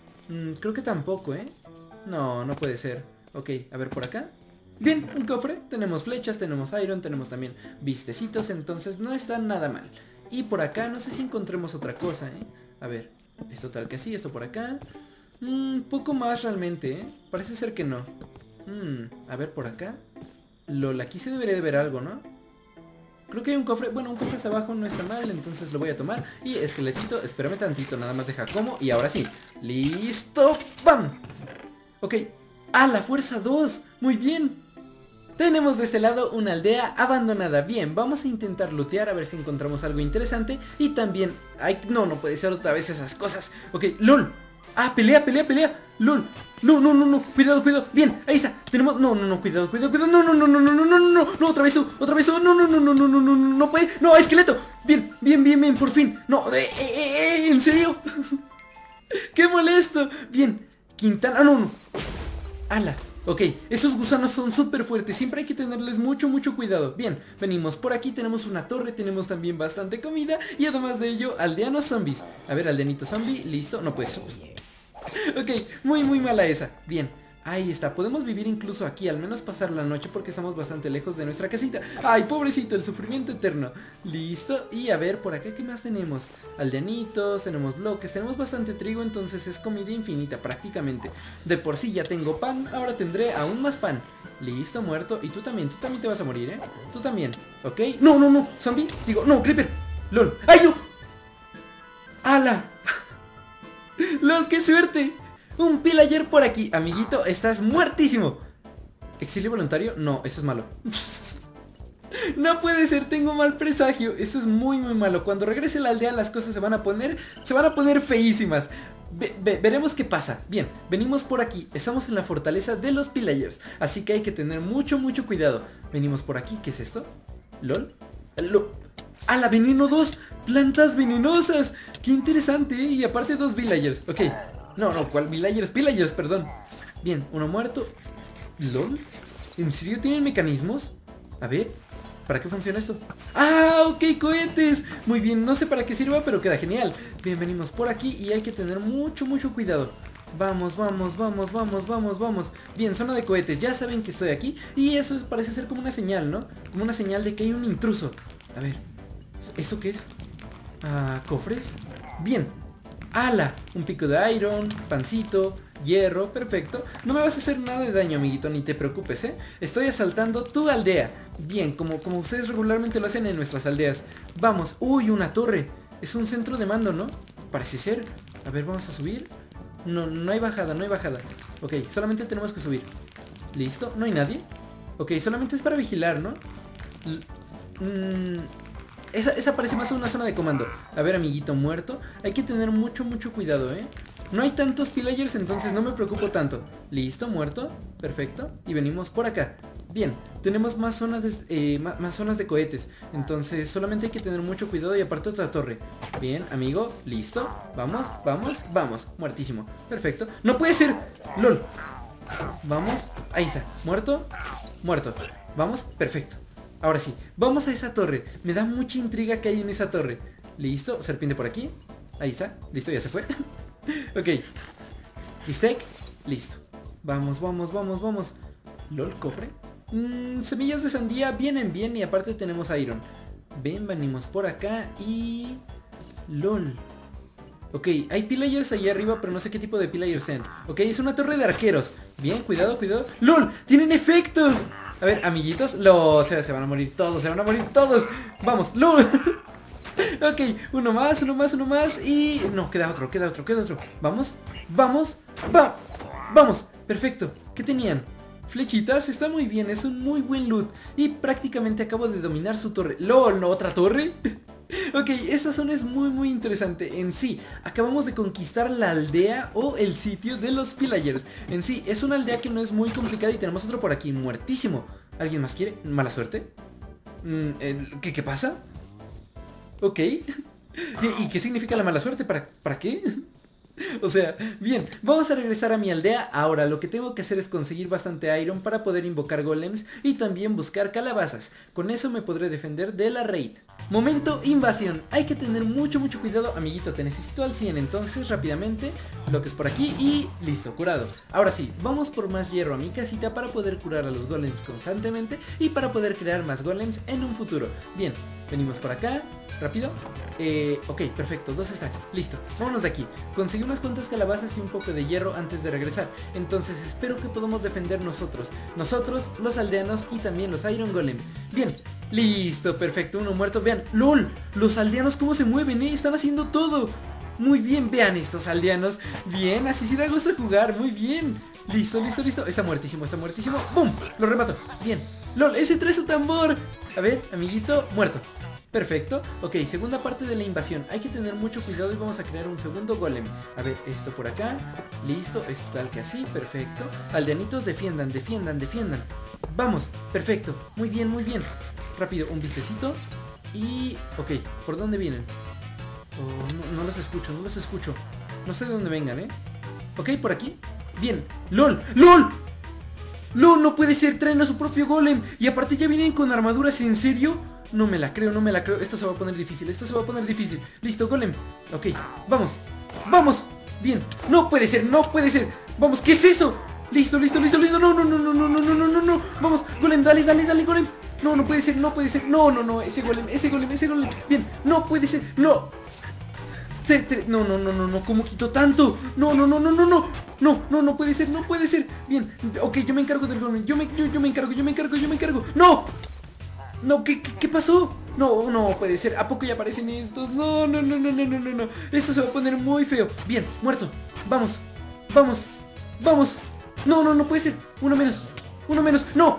A: Creo que tampoco, ¿eh? No, no puede ser. Ok, a ver por acá. Bien, un cofre. Tenemos flechas, tenemos iron, tenemos también vistecitos, entonces no está nada mal. Y por acá no sé si encontremos otra cosa, ¿eh? A ver. Esto tal que sí, esto por acá. Poco más realmente, ¿eh? Parece ser que no. A ver por acá. LOL, aquí se debería de ver algo, ¿no? Creo que hay un cofre, bueno, un cofre hasta abajo no está mal, entonces lo voy a tomar. Y esqueletito, espérame tantito, nada más deja como. Y ahora sí, listo, ¡pam! Ok, la fuerza 2, muy bien. Tenemos de este lado una aldea abandonada. Bien, vamos a intentar lootear a ver si encontramos algo interesante. Y también, no, no puede ser otra vez esas cosas. Ok, LOL. Pelea, pelea, pelea. LOL. No, no, no, no, cuidado, cuidado. Bien, ahí está. Tenemos, no, no, no, cuidado, cuidado, cuidado. No, no, no, no, no, no, no, no, no, otra vez, no, no, no, no, no, no, no, no, no puede. No, esqueleto. Bien, bien, bien, bien, por fin. No, ¿en serio? Qué molesto. Bien, Quintana, no, no. Ala. Ok, esos gusanos son súper fuertes, siempre hay que tenerles mucho, mucho cuidado. Bien, venimos por aquí, tenemos una torre, tenemos también bastante comida y además de ello, aldeanos zombies. A ver, aldeanito zombie, listo, no puede ser. Ok, muy, muy mala esa. Bien, ahí está, podemos vivir incluso aquí, al menos pasar la noche porque estamos bastante lejos de nuestra casita. Ay, pobrecito, el sufrimiento eterno. Listo, y a ver, por acá, ¿qué más tenemos? Aldeanitos, tenemos bloques, tenemos bastante trigo, entonces es comida infinita prácticamente. De por sí ya tengo pan, ahora tendré aún más pan. Listo, muerto, y tú también te vas a morir, ¿eh? Tú también, ¿ok? No, no, no, zombie, digo, no, creeper. LOL, ¡ay, no! ¡Hala! LOL, qué suerte. Un pillager por aquí, amiguito, estás muertísimo. ¿Exilio voluntario? No, eso es malo. No puede ser, tengo mal presagio. Esto es muy muy malo. Cuando regrese a la aldea las cosas se van a poner feísimas. Veremos qué pasa. Bien, venimos por aquí. Estamos en la fortaleza de los pillagers, así que hay que tener mucho mucho cuidado. Venimos por aquí, ¿qué es esto? ¿LOL? ¡A la veneno 2! ¡Plantas venenosas! ¡Qué interesante! Y aparte 2 villagers. Ok. No, ¿cuál villagers? Pillagers, perdón. Bien, uno muerto. ¿Lol? ¿En serio tienen mecanismos? A ver, ¿para qué funciona esto? ¡Ah, ok, cohetes! Muy bien, no sé para qué sirva, pero queda genial. Bien, venimos por aquí y hay que tener mucho cuidado. Vamos. Bien, zona de cohetes, ya saben que estoy aquí. Y eso parece ser como una señal, ¿no? Como una señal de que hay un intruso. A ver, ¿eso qué es? ¿Cofres? Bien. ¡Hala! Un pico de iron, pancito, hierro, perfecto. No me vas a hacer nada de daño, amiguito, ni te preocupes, ¿eh? Estoy asaltando tu aldea. Bien, como ustedes regularmente lo hacen en nuestras aldeas. Vamos. ¡Uy, una torre! Es un centro de mando, ¿no? Parece ser. A ver, vamos a subir. No hay bajada. Ok, solamente tenemos que subir. ¿Listo? ¿No hay nadie? Ok, solamente es para vigilar, ¿no? Esa parece más una zona de comando. A ver, amiguito muerto. Hay que tener mucho cuidado, ¿eh? No hay tantos pillagers, entonces no me preocupo tanto. Listo, muerto. Perfecto. Y venimos por acá. Bien, tenemos más zonas de cohetes. Entonces solamente hay que tener mucho cuidado. Y aparte otra torre. Bien, amigo, listo. Vamos. Muertísimo, perfecto. ¡No puede ser! ¡Lol! Vamos, ahí está, muerto. Vamos, perfecto. Ahora sí, vamos a esa torre. Me da mucha intriga que hay en esa torre. Listo, serpiente por aquí. Ahí está, listo, ya se fue. Ok. Bistec, listo. Vamos. LOL, cofre. Semillas de sandía vienen bien y aparte tenemos iron. Ven, venimos por acá y... LOL. Ok, hay pillagers ahí arriba, pero no sé qué tipo de pillagers sean. Ok, es una torre de arqueros. Bien, cuidado. ¡LOL! ¡Tienen efectos! A ver, amiguitos, se van a morir todos, Vamos, ¡LOL! Ok, uno más y... No, queda otro. Vamos, perfecto. ¿Qué tenían? Flechitas, está muy bien, es un muy buen loot. Y prácticamente acabo de dominar su torre. ¡LOL! ¿No otra torre? Ok, esta zona es muy interesante. En sí, acabamos de conquistar la aldea o el sitio de los pillagers. En sí, es una aldea que no es muy complicada y tenemos otro por aquí, muertísimo. ¿Alguien más quiere? ¿Mala suerte? ¿Qué pasa? Ok. ¿Y qué significa la mala suerte? ¿Para qué? O sea, bien, vamos a regresar a mi aldea. Ahora lo que tengo que hacer es conseguir bastante iron para poder invocar golems y también buscar calabazas. Con eso me podré defender de la raid. Momento invasión. Hay que tener mucho cuidado. Amiguito, te necesito al 100, entonces rápidamente bloques por aquí y listo, curado. Ahora sí, vamos por más hierro a mi casita para poder curar a los golems constantemente y para poder crear más golems en un futuro. Bien, venimos por acá. Rápido. Ok, perfecto, 2 stacks, listo, vámonos de aquí. Conseguí unas cuantas calabazas y un poco de hierro antes de regresar. Entonces espero que podamos defender nosotros, los aldeanos y también los Iron Golem. Bien, listo, perfecto, uno muerto. Vean, LOL, los aldeanos cómo se mueven, están haciendo todo. Muy bien, vean estos aldeanos. Bien, así sí da gusto jugar, muy bien. Listo. Está muertísimo. ¡Bum! Lo remato. Bien. LOL, ese trae su tambor. A ver, amiguito, muerto. Perfecto, ok, segunda parte de la invasión. Hay que tener mucho cuidado y vamos a crear un segundo golem. A ver, esto por acá. Listo, esto tal que así, perfecto. Aldeanitos, defiendan. Vamos, perfecto, muy bien. Rápido, un vistecito. Y... ok, ¿por dónde vienen? Oh, no los escucho. No sé de dónde vengan, Ok, por aquí. Bien, ¡LOL! No puede ser, traen a su propio golem. Y aparte ya vienen con armaduras, ¿en serio? No me la creo. Esto se va a poner difícil. Listo, golem. Ok, vamos. Bien, no puede ser. Vamos, ¿qué es eso? Listo. No. Vamos, golem, dale, golem. No puede ser. No, ese golem. Bien, no puede ser. No. No, ¿cómo quito tanto? No puede ser. Bien, ok, yo me encargo del golem. Yo me encargo. No, ¿qué pasó? No puede ser. ¿A poco ya aparecen estos? No. Esto se va a poner muy feo. Bien, muerto. Vamos. No puede ser. Uno menos. No.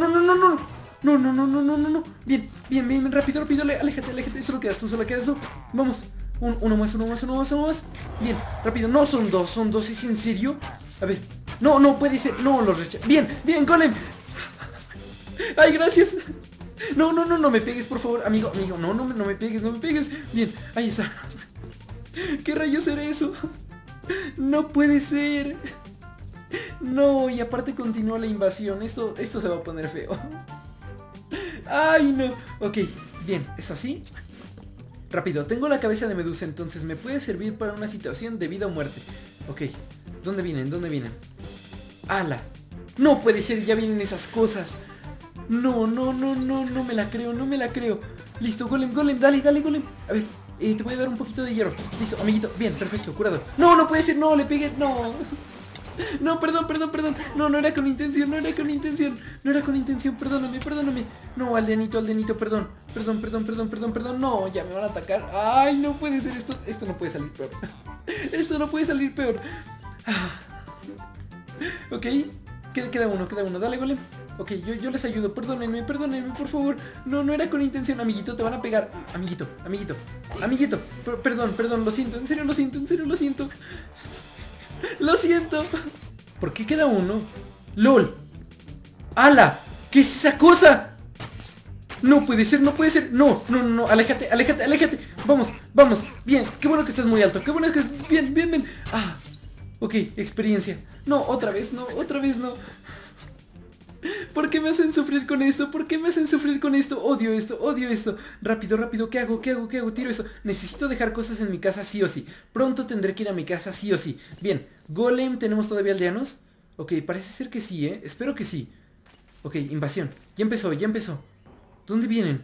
A: Bien, rápido. Aléjate. Solo quedas tú. Vamos. Uno más. Bien, rápido. No son dos. ¿Es en serio? A ver. No puede ser. No, los rechazo. Bien, golem. Ay, gracias. No, no, no, no me pegues, por favor, amigo, amigo. No, no, no me pegues, no me pegues. Bien, ahí está. ¿Qué rayos era eso? No puede ser. No, y aparte continúa la invasión. Esto se va a poner feo. Ay, no. Ok, bien, ¿es así? Rápido, tengo la cabeza de Medusa, entonces me puede servir para una situación de vida o muerte. Ok, ¿dónde vienen? ¿Dónde vienen? ¡Hala! No puede ser, ya vienen esas cosas. No, no, no, no, no me la creo, no me la creo. Listo, Golem, Golem, dale, dale, Golem. A ver, te voy a dar un poquito de hierro. Listo, amiguito, bien, perfecto, curado. No, no puede ser, no, le pegué, no. No, perdón, perdón, perdón. No, no era con intención, no era con intención. No era con intención, perdóname, perdóname. No, aldeanito, perdón. Perdón, perdón, perdón, perdón, perdón. No, ya me van a atacar. Ay, no puede ser esto. Esto no puede salir peor. Esto no puede salir peor. Ok, queda uno. Dale, Golem. Ok, yo les ayudo, perdónenme, por favor. No, no era con intención, amiguito, te van a pegar. Amiguito, perdón, lo siento, en serio lo siento. Lo siento. ¿Por qué queda uno? ¡Lol! ¡Hala! ¿Qué es esa cosa? No puede ser, no, aléjate. Vamos, bien, qué bueno que estás muy alto, bien. Ah, ok, experiencia. No, otra vez no. ¿Por qué me hacen sufrir con esto? Odio esto. Rápido, ¿qué hago? Tiro esto. Necesito dejar cosas en mi casa sí o sí. Pronto tendré que ir a mi casa sí o sí. Bien, Golem, ¿tenemos todavía aldeanos? Ok, parece ser que sí, espero que sí. Ok, invasión, ya empezó. ¿Dónde vienen?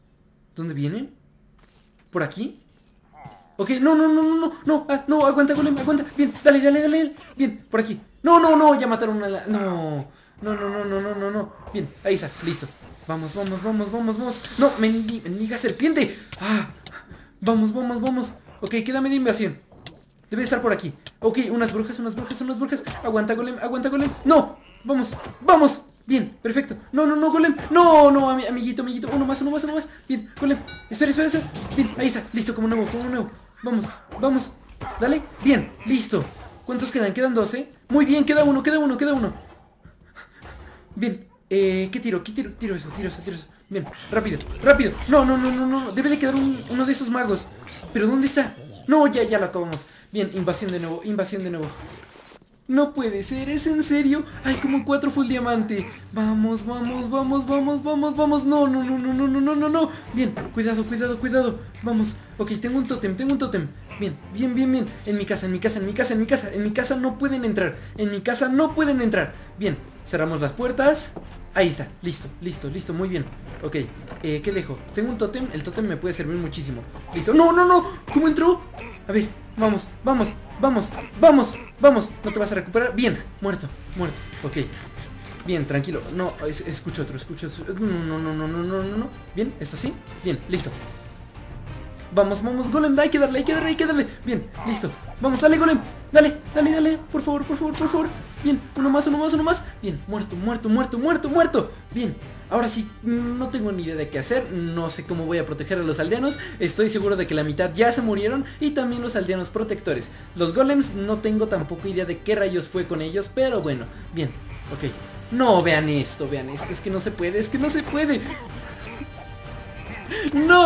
A: ¿Por aquí? Ok, no, aguanta, Golem, aguanta. Bien, dale. Bien, por aquí. No, ya mataron a la... No. Bien, ahí está, listo. Vamos. No, mendiga serpiente. Vamos. Ok, queda media invasión. Debe estar por aquí. Ok, unas brujas. Aguanta, Golem. No, vamos. Bien, perfecto. No, Golem. No, amiguito. Uno más. Bien, Golem. Espera. Bien, ahí está, listo, como nuevo. Vamos. Dale, bien, listo. ¿Cuántos quedan? Quedan 2, Muy bien, queda uno. Bien, ¿qué tiro? Tiro eso. Bien, rápido. No. Debe de quedar uno de esos magos. ¿Pero dónde está? No, ya lo acabamos. Bien, invasión de nuevo. No puede ser, ¿es en serio? Hay como 4 full diamante. Vamos. No. Bien, cuidado. Vamos. Ok, tengo un tótem. Bien. En mi casa no pueden entrar. Bien, cerramos las puertas. Ahí está, listo, muy bien. Ok, ¿qué dejo? Tengo un tótem, el tótem me puede servir muchísimo. Listo, no, ¿cómo entró? A ver, vamos. No te vas a recuperar, bien, muerto. Ok, bien, tranquilo. No, escucho otro. No. Bien, ¿esto sí? Bien, listo. Vamos, Golem, hay que darle. Bien, listo. Vamos, dale, Golem. Dale. Por favor. Bien, uno más. Bien, muerto. Bien, ahora sí, no tengo ni idea de qué hacer. No sé cómo voy a proteger a los aldeanos. Estoy seguro de que la mitad ya se murieron. Y también los aldeanos protectores. Los golems no tengo tampoco idea de qué rayos fue con ellos. Pero bueno, bien, ok. No, vean esto. Es que no se puede. No.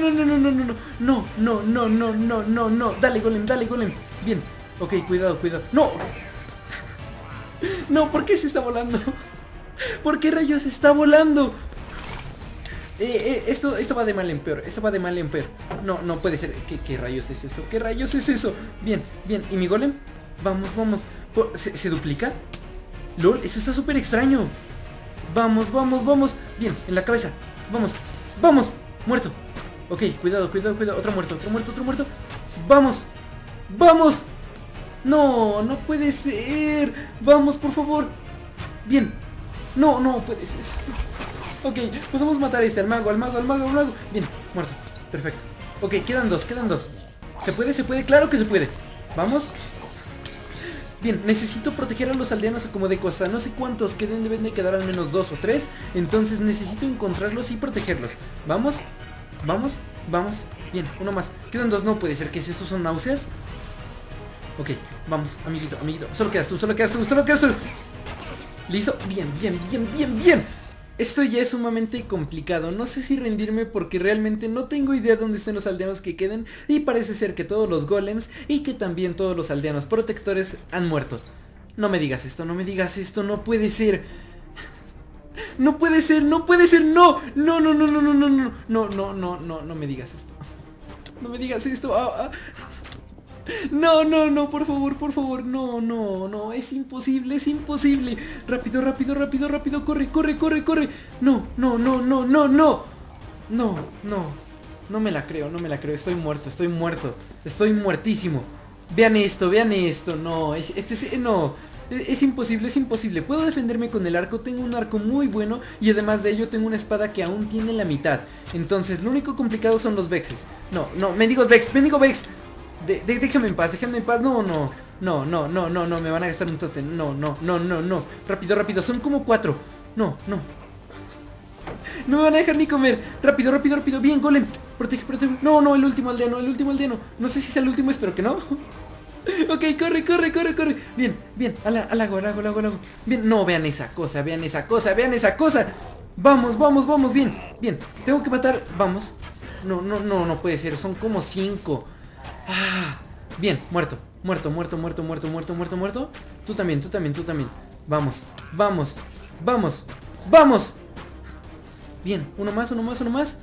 A: Dale, Golem. Bien. Ok, cuidado. No, ¿por qué se está volando? ¿Por qué rayos está volando? Esto va de mal en peor. No puede ser. ¿Qué rayos es eso? Bien. ¿Y mi Golem? Vamos. ¿Se duplica? LOL, eso está súper extraño. Vamos. Bien, en la cabeza. Vamos. Muerto. Ok, cuidado. Otro muerto. Vamos. No puede ser. Vamos, por favor. Bien. No puede ser. Ok, podemos matar al mago. Bien, muerto. Perfecto. Ok, quedan dos. ¿Se puede? Claro que se puede. Vamos. Bien, necesito proteger a los aldeanos a como de costa. No sé cuántos queden, deben de quedar al menos 2 o 3. Entonces necesito encontrarlos y protegerlos. Vamos. Bien, uno más. Quedan 2, no puede ser. ¿Qué es eso? ¿Son náuseas? Ok, vamos, amiguito. Solo quedas tú. Listo, bien. Esto ya es sumamente complicado, no sé si rendirme porque realmente no tengo idea de dónde estén los aldeanos que queden y parece ser que todos los golems y que también todos los aldeanos protectores han muerto. No me digas esto, no me digas esto, no puede ser. No puede ser, no puede ser, no, no, no, no, no, no, no, no, no, no, no, no, no me digas esto. No me digas esto. No, no, no, por favor, no, no, no, es imposible, es imposible. Rápido, rápido, rápido, rápido, corre, corre, corre, corre. No, no, no, no, no, no. No, no, no me la creo, no me la creo, estoy muerto, estoy muertísimo. Vean esto, no, no. Es imposible, es imposible. Puedo defenderme con el arco, tengo un arco muy bueno y además de ello tengo una espada que aún tiene la mitad. Entonces lo único complicado son los vexes. No, no, mendigos vex, déjame en paz, no, no, no, no, no, no, no, me van a gastar un totem. No, no, no, no, no, rápido, rápido, son como 4. No, no. No me van a dejar ni comer. Rápido, rápido, rápido, bien, golem. Protege, protege. No, no, el último aldeano, el último aldeano. No sé si es el último, espero que no. Ok, corre, corre, corre, corre. Bien, bien, al lago. Bien, no, vean esa cosa, vean esa cosa, vean esa cosa. Vamos, vamos, vamos, bien, bien. Tengo que matar, vamos. No, no, no, no puede ser, son como 5. Bien, muerto, muerto, muerto, muerto, muerto, muerto, muerto, muerto. Tú también, tú también, tú también. Vamos, vamos, vamos, vamos. Bien, uno más, uno más, uno más.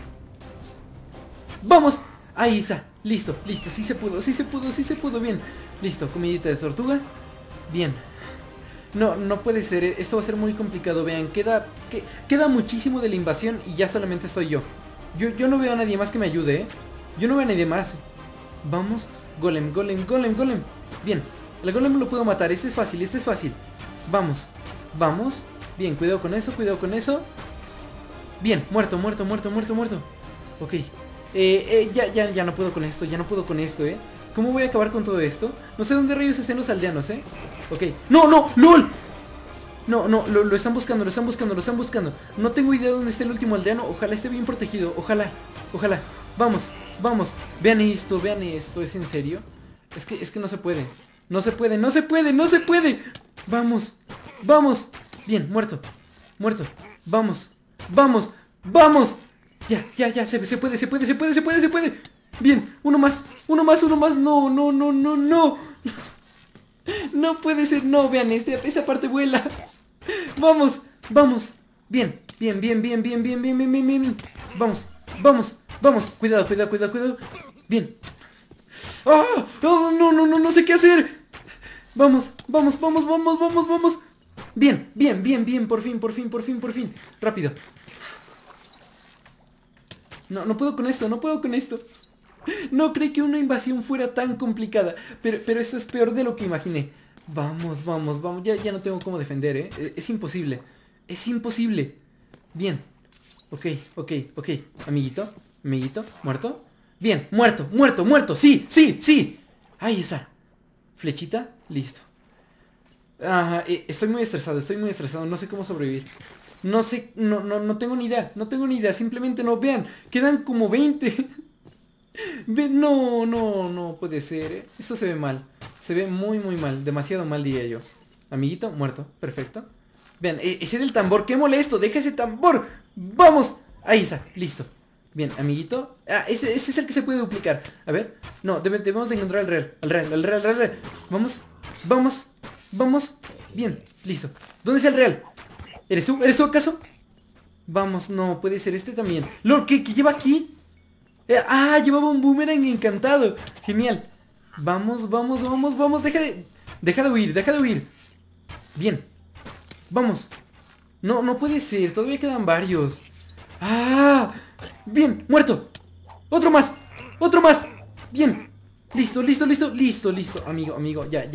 A: ¡Vamos! Ahí está, listo, listo, sí se pudo, sí se pudo, sí se pudo, bien. Listo, comidita de tortuga. Bien. No, no puede ser, esto va a ser muy complicado, vean, queda muchísimo de la invasión y ya solamente estoy yo. Yo no veo a nadie más que me ayude, Yo no veo a nadie más. Vamos, golem, golem, golem, golem. Bien, el golem lo puedo matar, este es fácil, este es fácil. Vamos, vamos. Bien, cuidado con eso, cuidado con eso. Bien, muerto, muerto, muerto, muerto, muerto. Ok. Ya no puedo con esto, ya no puedo con esto, ¿Cómo voy a acabar con todo esto? No sé dónde rayos estén los aldeanos, Ok. ¡No, no! ¡LOL! No, no, lo están buscando, lo están buscando, lo están buscando. No tengo idea de dónde está el último aldeano. Ojalá esté bien protegido, ojalá, ojalá. Vamos, vamos. Vean esto, ¿es en serio? Es que no se puede. No se puede, no se puede, no se puede. Vamos, vamos. Bien, muerto, muerto. Vamos, vamos, vamos. Ya, se puede, se puede, se puede, se puede, se puede. Bien, uno más, uno más, uno más. No, no, no, no, no. No puede ser, no, vean, esta parte vuela. Vamos, vamos. Bien, bien, bien, bien, bien, bien, bien, bien, bien, bien. Vamos, vamos, vamos. Cuidado, cuidado, cuidado, cuidado. Bien. ¡Ah! ¡Oh, no, no, no, no sé qué hacer! Vamos, vamos, vamos, vamos, vamos, vamos. Bien, bien, bien, bien, por fin, por fin, por fin, por fin. Rápido. No, no puedo con esto, no puedo con esto. No creí que una invasión fuera tan complicada, pero esto es peor de lo que imaginé. Vamos, vamos, vamos, ya no tengo cómo defender, Es imposible, es imposible. Bien, ok, ok, ok. Amiguito, amiguito, ¿muerto? Bien, muerto, muerto, muerto, sí, sí, sí. Ahí está. Flechita, listo. Estoy muy estresado, no sé cómo sobrevivir. No sé, no tengo ni idea, no tengo ni idea, simplemente no, vean, quedan como 20. No, no, no puede ser, Esto se ve mal. Se ve muy, muy mal, demasiado mal diría yo. Amiguito, muerto, perfecto. Vean, ese era el tambor, qué molesto, deja ese tambor. Vamos, ahí está, listo. Bien, amiguito, ese es el que se puede duplicar. A ver, no, debemos de encontrar al real. Vamos, vamos, vamos. Bien, listo. ¿Dónde está el real? ¿Eres tú? ¿Eres tú acaso? Vamos, no, puede ser este también. ¿Lo que lleva aquí? Llevaba un boomerang encantado. Genial. Vamos, vamos, vamos, vamos. Deja de huir, deja de huir. Bien. Vamos. No, no puede ser, todavía quedan varios. Bien, muerto. Otro más, otro más. Bien. Listo, listo, listo, listo, listo. Amigo, ya.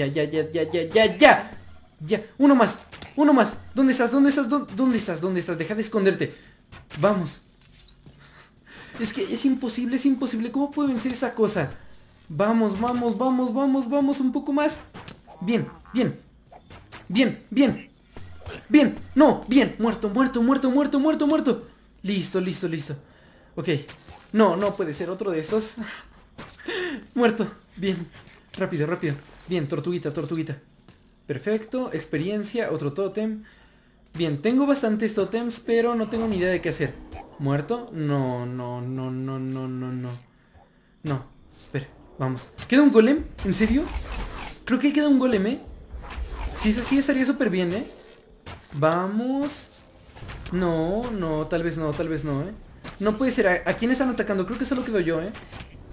A: Ya, uno más, uno más. ¿Dónde estás? ¿Dónde estás? ¿Dónde estás? ¿Dónde estás? Deja de esconderte. Vamos. Es que es imposible. ¿Cómo puedo vencer esa cosa? Vamos, vamos, vamos, vamos, vamos. Un poco más. Bien, bien. Bien, bien. Bien, no, bien. Muerto, muerto, muerto, muerto, muerto, muerto. Listo, listo, listo. Ok. No, no puede ser otro de estos. Muerto. Bien. Rápido, rápido. Bien, tortuguita, tortuguita. Perfecto, experiencia, otro tótem. Bien, tengo bastantes tótems, pero no tengo ni idea de qué hacer. ¿Muerto? No, no, no, no, no, no, no. No, espera, vamos. ¿Queda un golem? ¿En serio? Creo que queda un golem, ¿eh? Si es así estaría súper bien, ¿eh? Vamos. No, no, tal vez no, ¿eh? No puede ser, ¿a quién están atacando? Creo que solo quedo yo, ¿eh?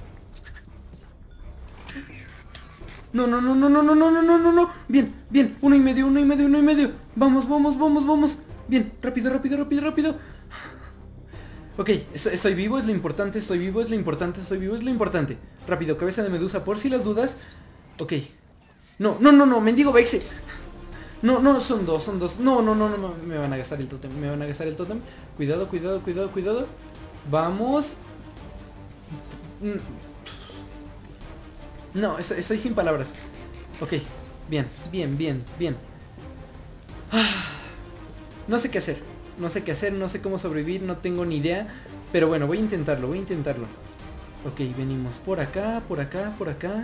A: No, no, no, no, no, no, no, no, no, no, no. Bien, bien, 1,5, 1,5, 1,5. Vamos, vamos, vamos, vamos. Bien, rápido, rápido, rápido, rápido. Ok, estoy vivo, es lo importante, estoy vivo, es lo importante, estoy vivo, es lo importante. Rápido, cabeza de medusa, por si las dudas. Ok. No, no, no, no, mendigo Vexe. No, no, son dos, son dos. No, no, no, no, no, me van a gastar el tótem, me van a gastar el tótem. Cuidado, cuidado, cuidado, cuidado. Vamos. No, estoy sin palabras. Ok, bien, bien, bien, bien. No sé qué hacer. No sé qué hacer, no sé cómo sobrevivir, no tengo ni idea. Pero bueno, voy a intentarlo, voy a intentarlo. Ok, venimos por acá, por acá, por acá.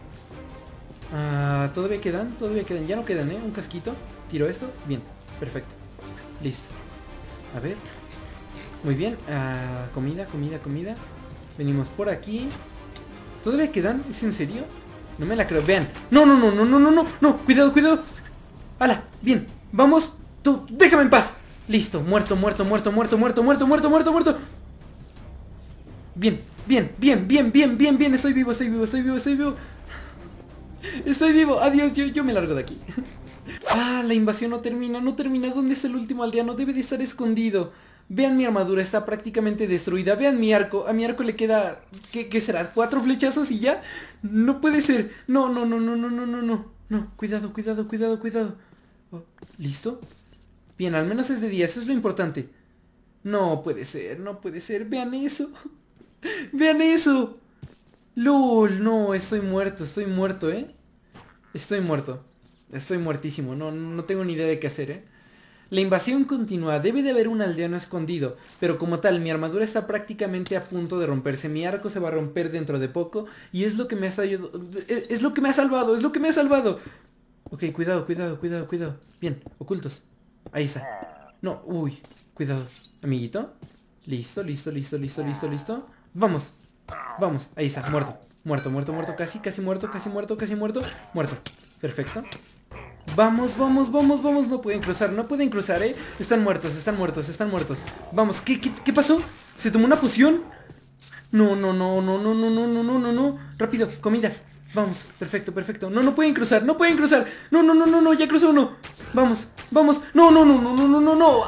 A: Todavía quedan, ya no quedan, un casquito. Tiro esto, bien, perfecto. Listo. A ver. Muy bien, comida, comida, comida. Venimos por aquí. ¿Todavía quedan? ¿Es en serio? No me la creo, vean. No, no, no, no, no, no, no, no, cuidado, cuidado. ¡Hala! Bien, vamos. Tú, déjame en paz. Listo, muerto, muerto, muerto, muerto, muerto, muerto, muerto, muerto, muerto. Bien, bien, bien, bien, bien, bien, bien. Estoy vivo, estoy vivo, estoy vivo, estoy vivo. Estoy vivo, adiós, yo me largo de aquí. La invasión no termina, no termina. ¿Dónde está el último aldeano? Debe de estar escondido. Vean mi armadura, está prácticamente destruida. Vean mi arco, a mi arco le queda... ¿Qué será? ¿4 flechazos y ya? No puede ser. No, no, no, no, no, no, no, no. No, cuidado, cuidado, cuidado, cuidado. ¿Listo? Bien, al menos es de día, eso es lo importante. No puede ser, no puede ser. Vean eso. Vean eso. LOL, no, estoy muerto, ¿eh? Estoy muerto. Estoy muertísimo, no tengo ni idea de qué hacer, ¿eh? La invasión continúa, debe de haber un aldeano escondido, pero como tal, mi armadura está prácticamente a punto de romperse, mi arco se va a romper dentro de poco, y es lo que me ha ayudado, es lo que me ha salvado, es lo que me ha salvado. Ok, cuidado, cuidado, cuidado, cuidado. Bien, ocultos. Ahí está. No, uy, cuidado. Amiguito. Listo, listo, listo, listo, listo, listo. Vamos, vamos, ahí está, muerto. Muerto, muerto, muerto, casi, casi muerto, casi muerto, casi muerto. Muerto, perfecto. Vamos, vamos, vamos, vamos. No pueden cruzar, no pueden cruzar, ¿eh? Están muertos, están muertos, están muertos. Vamos, ¿qué pasó? ¿Se tomó una poción? No, no, no, no, no, no, no, no, no, no, no. Rápido, comida. Vamos, perfecto, perfecto. No, no pueden cruzar, no pueden cruzar. No, no, no, no, no, ya cruzó uno. Vamos, vamos. No, no, no, no, no, no, no, no.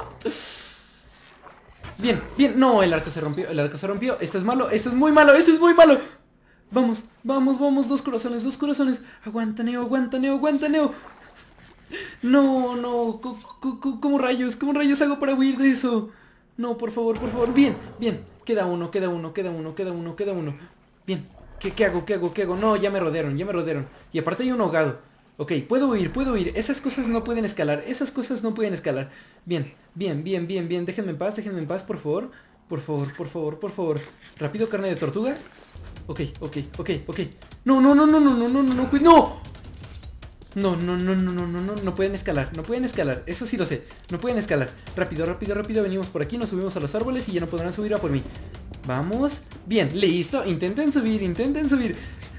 A: Bien, bien. No, el arco se rompió, el arco se rompió. Esto es malo, esto es muy malo, esto es muy malo. Vamos, vamos, vamos. 2 corazones, 2 corazones. Aguanta, Neo, aguanta, Neo, aguanta, Neo. No, no, ¿cómo rayos hago para huir de eso? No, por favor, por favor, bien, bien. Queda uno, queda uno, queda uno, queda uno, queda uno. Bien, ¿qué hago, qué hago, qué hago? No, ya me rodearon, ya me rodearon. Y aparte hay un ahogado. Ok, puedo huir, puedo huir. Esas cosas no pueden escalar, esas cosas no pueden escalar. Bien, bien, bien, bien, bien. Déjenme en paz, por favor. Por favor, por favor, por favor. Rápido, carne de tortuga. Ok, ok, ok, ok. No, no, no, no, no, no, no, no, no, no. No, no, no, no, no, no, no, no pueden escalar, no pueden escalar, eso sí lo sé, no pueden escalar. Rápido, rápido, rápido, venimos por aquí, nos subimos a los árboles y ya no podrán subir a por mí. Vamos, bien, listo, intenten subir, intenten subir.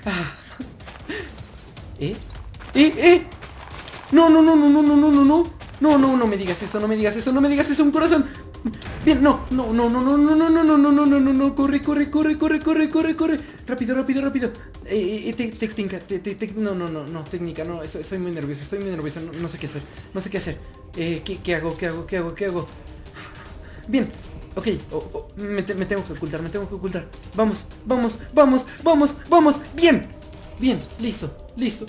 A: No, no, no, no, no, no, no, no, no. No, no, no me digas eso, no me digas eso, no me digas eso, un corazón. Bien, no, no, no, no, no, no, no, no, no, no, no, no, no, no, corre, corre, corre, corre, corre, corre, corre. Rápido, rápido, rápido. Técnica, no, no, no, no, técnica, no, estoy muy nervioso, no sé qué hacer, no sé qué hacer. ¿Qué hago, qué hago, qué hago, qué hago? Bien, ok, me tengo que ocultar, me tengo que ocultar. Vamos, vamos, vamos, vamos, vamos, bien, bien, listo, listo.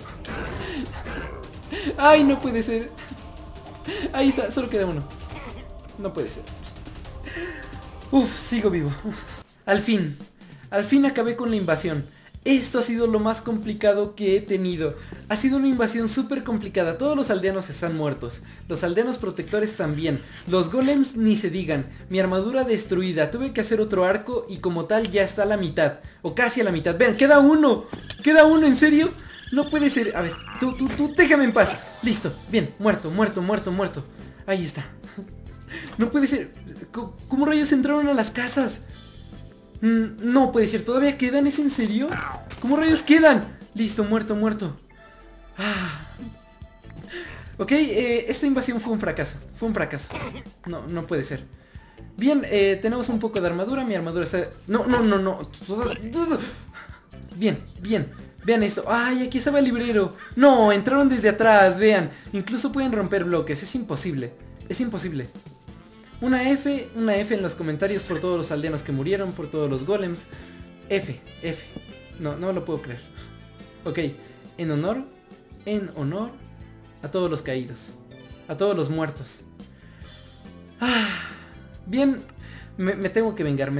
A: Ay, no puede ser. Ahí está, solo queda uno. No puede ser. Uf, sigo vivo. Al fin acabé con la invasión. Esto ha sido lo más complicado que he tenido. Ha sido una invasión súper complicada. Todos los aldeanos están muertos. Los aldeanos protectores también. Los golems ni se digan. Mi armadura destruida. Tuve que hacer otro arco y como tal ya está a la mitad. O casi a la mitad. Vean, queda uno. Queda uno, ¿en serio? No puede ser. A ver, tú déjame en paz. Listo, bien, muerto, muerto, muerto, muerto. Ahí está. No puede ser. ¿Cómo rayos entraron a las casas? No puede ser, ¿todavía quedan? ¿Es en serio? ¿Cómo rayos quedan? Listo, muerto. Ok, esta invasión fue un fracaso. No puede ser. Bien, tenemos un poco de armadura. Mi armadura está... No. Bien. Vean esto. Ay, aquí estaba el librero. No, entraron desde atrás, vean. Incluso pueden romper bloques, es imposible. Una F en los comentarios por todos los aldeanos que murieron, por todos los golems. F. No lo puedo creer. Ok, en honor a todos los caídos, a todos los muertos. Bien, me tengo que vengar.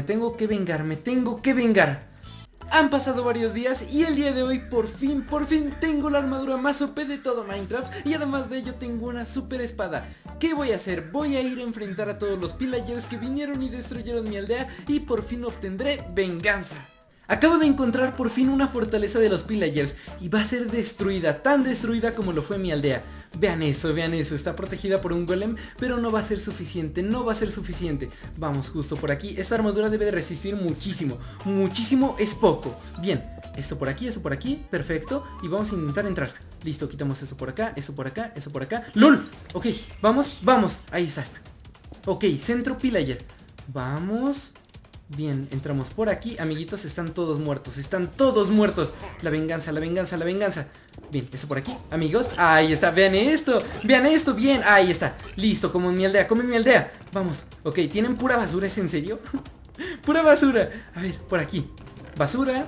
A: Han pasado varios días y el día de hoy por fin tengo la armadura más OP de todo Minecraft. Y además de ello tengo una super espada. ¿Qué voy a hacer? Voy a ir a enfrentar a todos los pillagers que vinieron y destruyeron mi aldea. Y por fin obtendré venganza. Acabo de encontrar por fin una fortaleza de los pillagers y va a ser destruida, tan destruida como lo fue mi aldea. Vean eso, está protegida por un golem, pero no va a ser suficiente, Vamos justo por aquí, esta armadura debe de resistir muchísimo es poco. Bien, esto por aquí, perfecto, y vamos a intentar entrar. Listo, quitamos eso por acá, ¡LOL! Ok, vamos, ahí está. Ok, centro pillager, vamos... Bien, entramos por aquí, amiguitos, están todos muertos. La venganza. Bien, eso por aquí, amigos. Ahí está, vean esto, bien, ahí está. Listo, como en mi aldea, Vamos, ok, tienen pura basura, ¿es en serio? Pura basura. A ver, por aquí. Basura.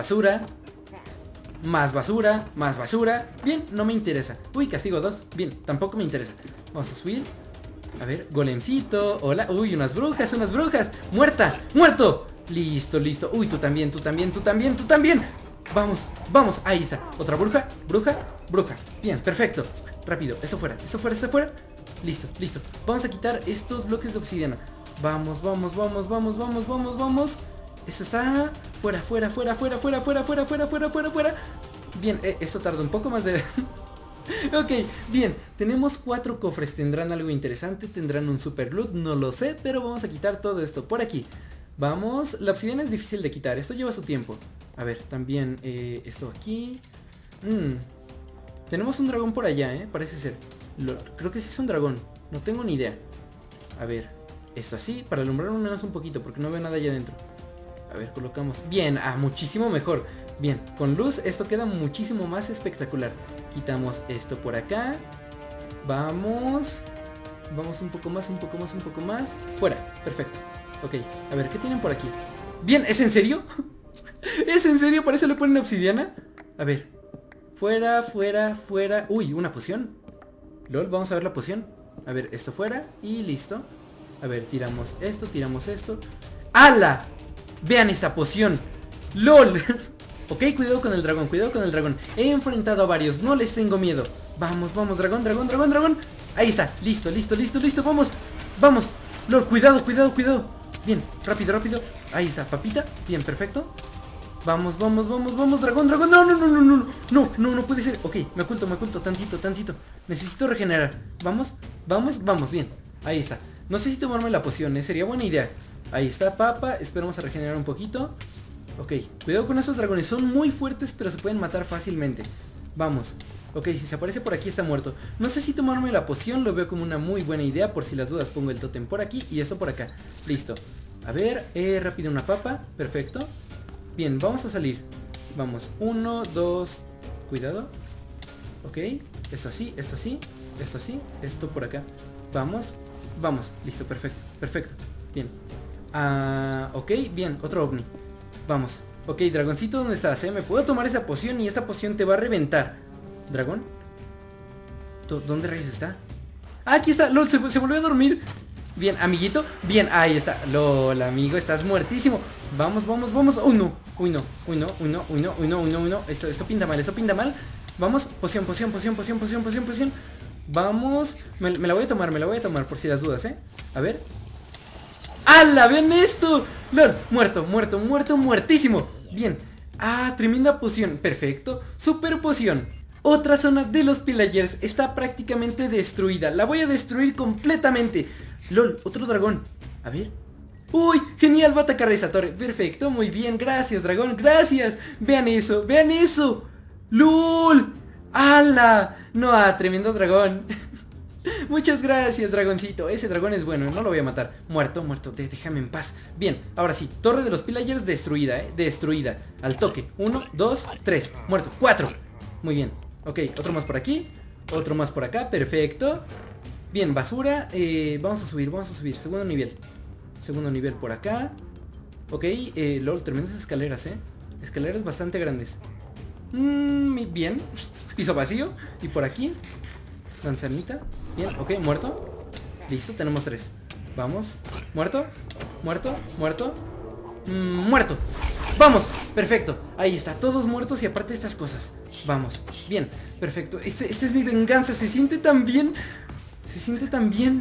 A: Más basura. Bien, no me interesa. Uy, castigo 2. Bien, tampoco me interesa. Vamos a subir. A ver, golemcito, hola, uy, unas brujas, muerto, listo, uy, tú también, vamos, ahí está, otra bruja, bien, perfecto, rápido, esto fuera, listo, vamos a quitar estos bloques de obsidiana, vamos, eso está, fuera, bien, esto tarda un poco más de... Ok, bien, tenemos 4 cofres, tendrán algo interesante, tendrán un super loot, no lo sé, pero vamos a quitar todo esto por aquí. Vamos, la obsidiana es difícil de quitar, esto lleva su tiempo. A ver, también esto aquí. Tenemos un dragón por allá, parece ser. Creo que sí es un dragón, no tengo ni idea. A ver, esto así, para alumbrar menos un poquito, porque no veo nada allá adentro. A ver, colocamos, bien, muchísimo mejor. Bien, con luz esto queda muchísimo más espectacular. Quitamos esto por acá. Vamos un poco más. Fuera, perfecto. Ok, a ver, ¿qué tienen por aquí? Bien, ¿es en serio? ¿Es en serio? ¿Por eso le ponen obsidiana? A ver, fuera. Uy, una poción. LOL, vamos a ver la poción. A ver, esto fuera y listo. A ver, tiramos esto. ¡Hala! Vean esta poción. LOL. Ok, cuidado con el dragón. He enfrentado a varios, no les tengo miedo. Vamos, dragón. Ahí está, listo, vamos. LOL, cuidado. Bien, rápido. Ahí está, papita, bien, perfecto. Vamos, dragón. No puede ser. Ok, me oculto, tantito. Necesito regenerar. Vamos, bien. Ahí está. No sé si tomarme la poción, sería buena idea. Ahí está, papa, esperamos a regenerar un poquito. Ok, cuidado con esos dragones, son muy fuertes pero se pueden matar fácilmente. Vamos, ok, si se aparece por aquí está muerto. No sé si tomarme la poción, lo veo como una muy buena idea. Por si las dudas pongo el tótem por aquí y esto por acá. Listo, a ver, rápido una papa, perfecto. Bien, vamos a salir. Vamos, 1, 2, cuidado. Ok, esto así, esto por acá. Vamos, listo, perfecto. Bien, ok, bien, otro ovni. Vamos, ok, dragoncito, ¿dónde estás? Me puedo tomar esa poción y esta poción te va a reventar. ¿Dragón? ¿Dónde rayos está? Aquí está, LOL, se volvió a dormir. Bien, amiguito, bien, ahí está. LOL, amigo, estás muertísimo. Vamos. Uy, no. Esto pinta mal. Vamos, poción. Vamos, me la voy a tomar por si las dudas, A ver. ¡Hala! ¡Vean esto! ¡Lol! Muertísimo. Bien. Tremenda poción. Perfecto. Super poción. Otra zona de los pillagers está prácticamente destruida. La voy a destruir completamente. LOL, otro dragón. A ver. ¡Uy! Genial, va a atacar esa torre. Perfecto, muy bien, gracias dragón, gracias. Vean eso, vean eso. ¡LOL! ¡Hala! No, tremendo dragón. Muchas gracias, dragoncito. Ese dragón es bueno, no lo voy a matar. Muerto, muerto, déjame en paz. Bien, ahora sí, torre de los pillagers destruida, destruida. Al toque, 1, 2, 3, muerto, 4. Muy bien, ok, otro más por aquí. Otro más por acá, perfecto. Bien, basura, vamos a subir, segundo nivel. Segundo nivel por acá. Ok, LOL, tremendas escaleras, escaleras bastante grandes. Bien, piso vacío. Y por aquí, manzanita. Bien, ok, muerto. Listo, tenemos 3. Vamos, muerto, muerto, muerto, muerto. Vamos, perfecto, ahí está, todos muertos y aparte estas cosas. Vamos, bien, perfecto. Esta es mi venganza, se siente tan bien. Se siente tan bien.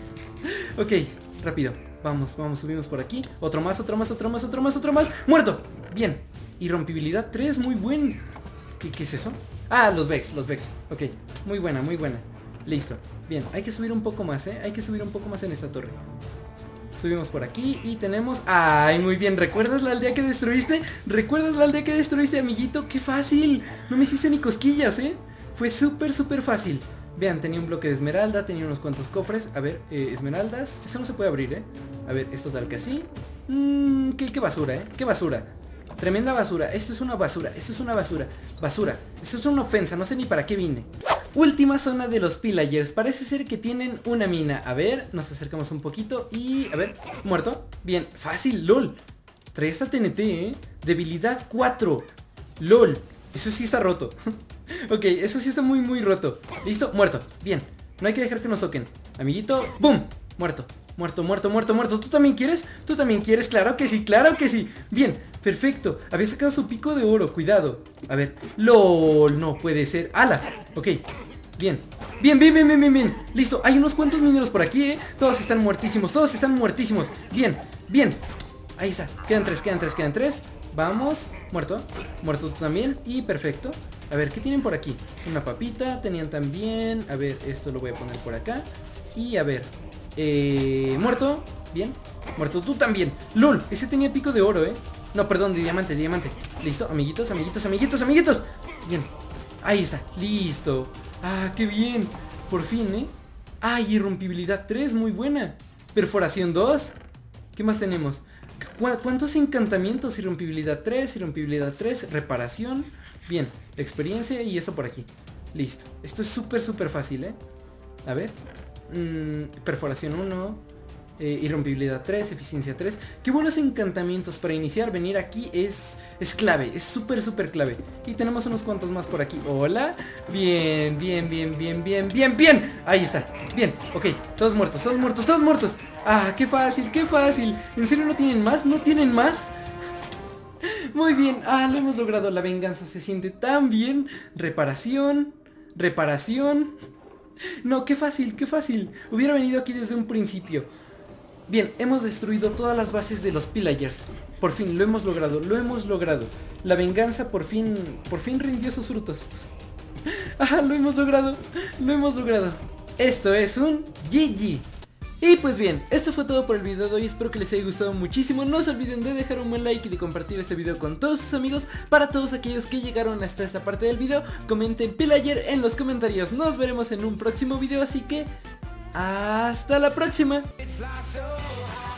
A: Ok, rápido, vamos, vamos, subimos por aquí. Otro más, otro más, otro más, otro más, otro más. Muerto, bien. Irrompibilidad 3, muy buen. ¿Qué es eso? Ah, los Vex, ok, muy buena, muy buena. Listo, bien, hay que subir un poco más, hay que subir un poco más en esta torre. Subimos por aquí y tenemos... ¡Ay, muy bien! ¿Recuerdas la aldea que destruiste? ¿Recuerdas la aldea que destruiste, amiguito? ¡Qué fácil! No me hiciste ni cosquillas, Fue súper, súper fácil. Vean, tenía un bloque de esmeralda, tenía unos cuantos cofres. A ver, esmeraldas. Esto no se puede abrir, A ver, esto tal que así. Qué basura, qué basura. Tremenda basura. Esto es una basura, esto es una basura. Basura. Esto es una ofensa, no sé ni para qué vine. Última zona de los pillagers. Parece ser que tienen una mina. A ver, nos acercamos un poquito y... A ver, muerto. Bien, fácil, LOL. Trae esta TNT, Debilidad 4. LOL, eso sí está roto. Ok, eso sí está muy, muy roto. Listo, muerto, bien. No hay que dejar que nos toquen. Amiguito, ¡boom! Muerto, muerto, muerto, muerto, muerto. ¿Tú también quieres? ¿Tú también quieres? Claro que sí, claro que sí. Bien, perfecto. Había sacado su pico de oro, cuidado. A ver, LOL, no puede ser. ¡Hala! Ok, bien. Bien, bien, bien, bien, bien, bien. Listo, hay unos cuantos mineros por aquí, Todos están muertísimos, todos están muertísimos. Bien, bien. Ahí está, quedan 3, quedan 3, quedan 3. Vamos, muerto, muerto tú también. Y perfecto. A ver, ¿qué tienen por aquí? Una papita, tenían también. A ver, esto lo voy a poner por acá. Y a ver, muerto, bien. Muerto tú también. LOL, ese tenía pico de oro, No, perdón, de diamante, diamante. Listo, amiguitos, amiguitos, amiguitos, amiguitos. Bien, ahí está, listo. Ah, qué bien, por fin, Ay, irrompibilidad 3, muy buena. Perforación 2. ¿Qué más tenemos? ¿Cuántos encantamientos? Irrompibilidad 3, reparación. Bien, experiencia y esto por aquí. Listo, esto es súper, súper fácil, A ver, perforación 1, irrompibilidad 3, eficiencia 3. Qué buenos encantamientos para iniciar. Venir aquí es clave, es súper, súper clave. Y tenemos unos cuantos más por aquí. Hola, bien, bien, bien, bien, bien, bien, bien. Ahí está, bien, ok, todos muertos, todos muertos, todos muertos. Ah, qué fácil, qué fácil. ¿En serio no tienen más? ¿No tienen más? Muy bien, lo hemos logrado. La venganza se siente tan bien. Reparación, reparación. No, qué fácil, qué fácil. Hubiera venido aquí desde un principio. Bien, hemos destruido todas las bases de los pillagers. Por fin, lo hemos logrado, lo hemos logrado. La venganza por fin rindió sus frutos. Lo hemos logrado, lo hemos logrado. Esto es un GG. Y pues bien, esto fue todo por el video de hoy, espero que les haya gustado muchísimo. No se olviden de dejar un buen like y de compartir este video con todos sus amigos. Para todos aquellos que llegaron hasta esta parte del video, comenten pillager en los comentarios. Nos veremos en un próximo video, así que hasta la próxima.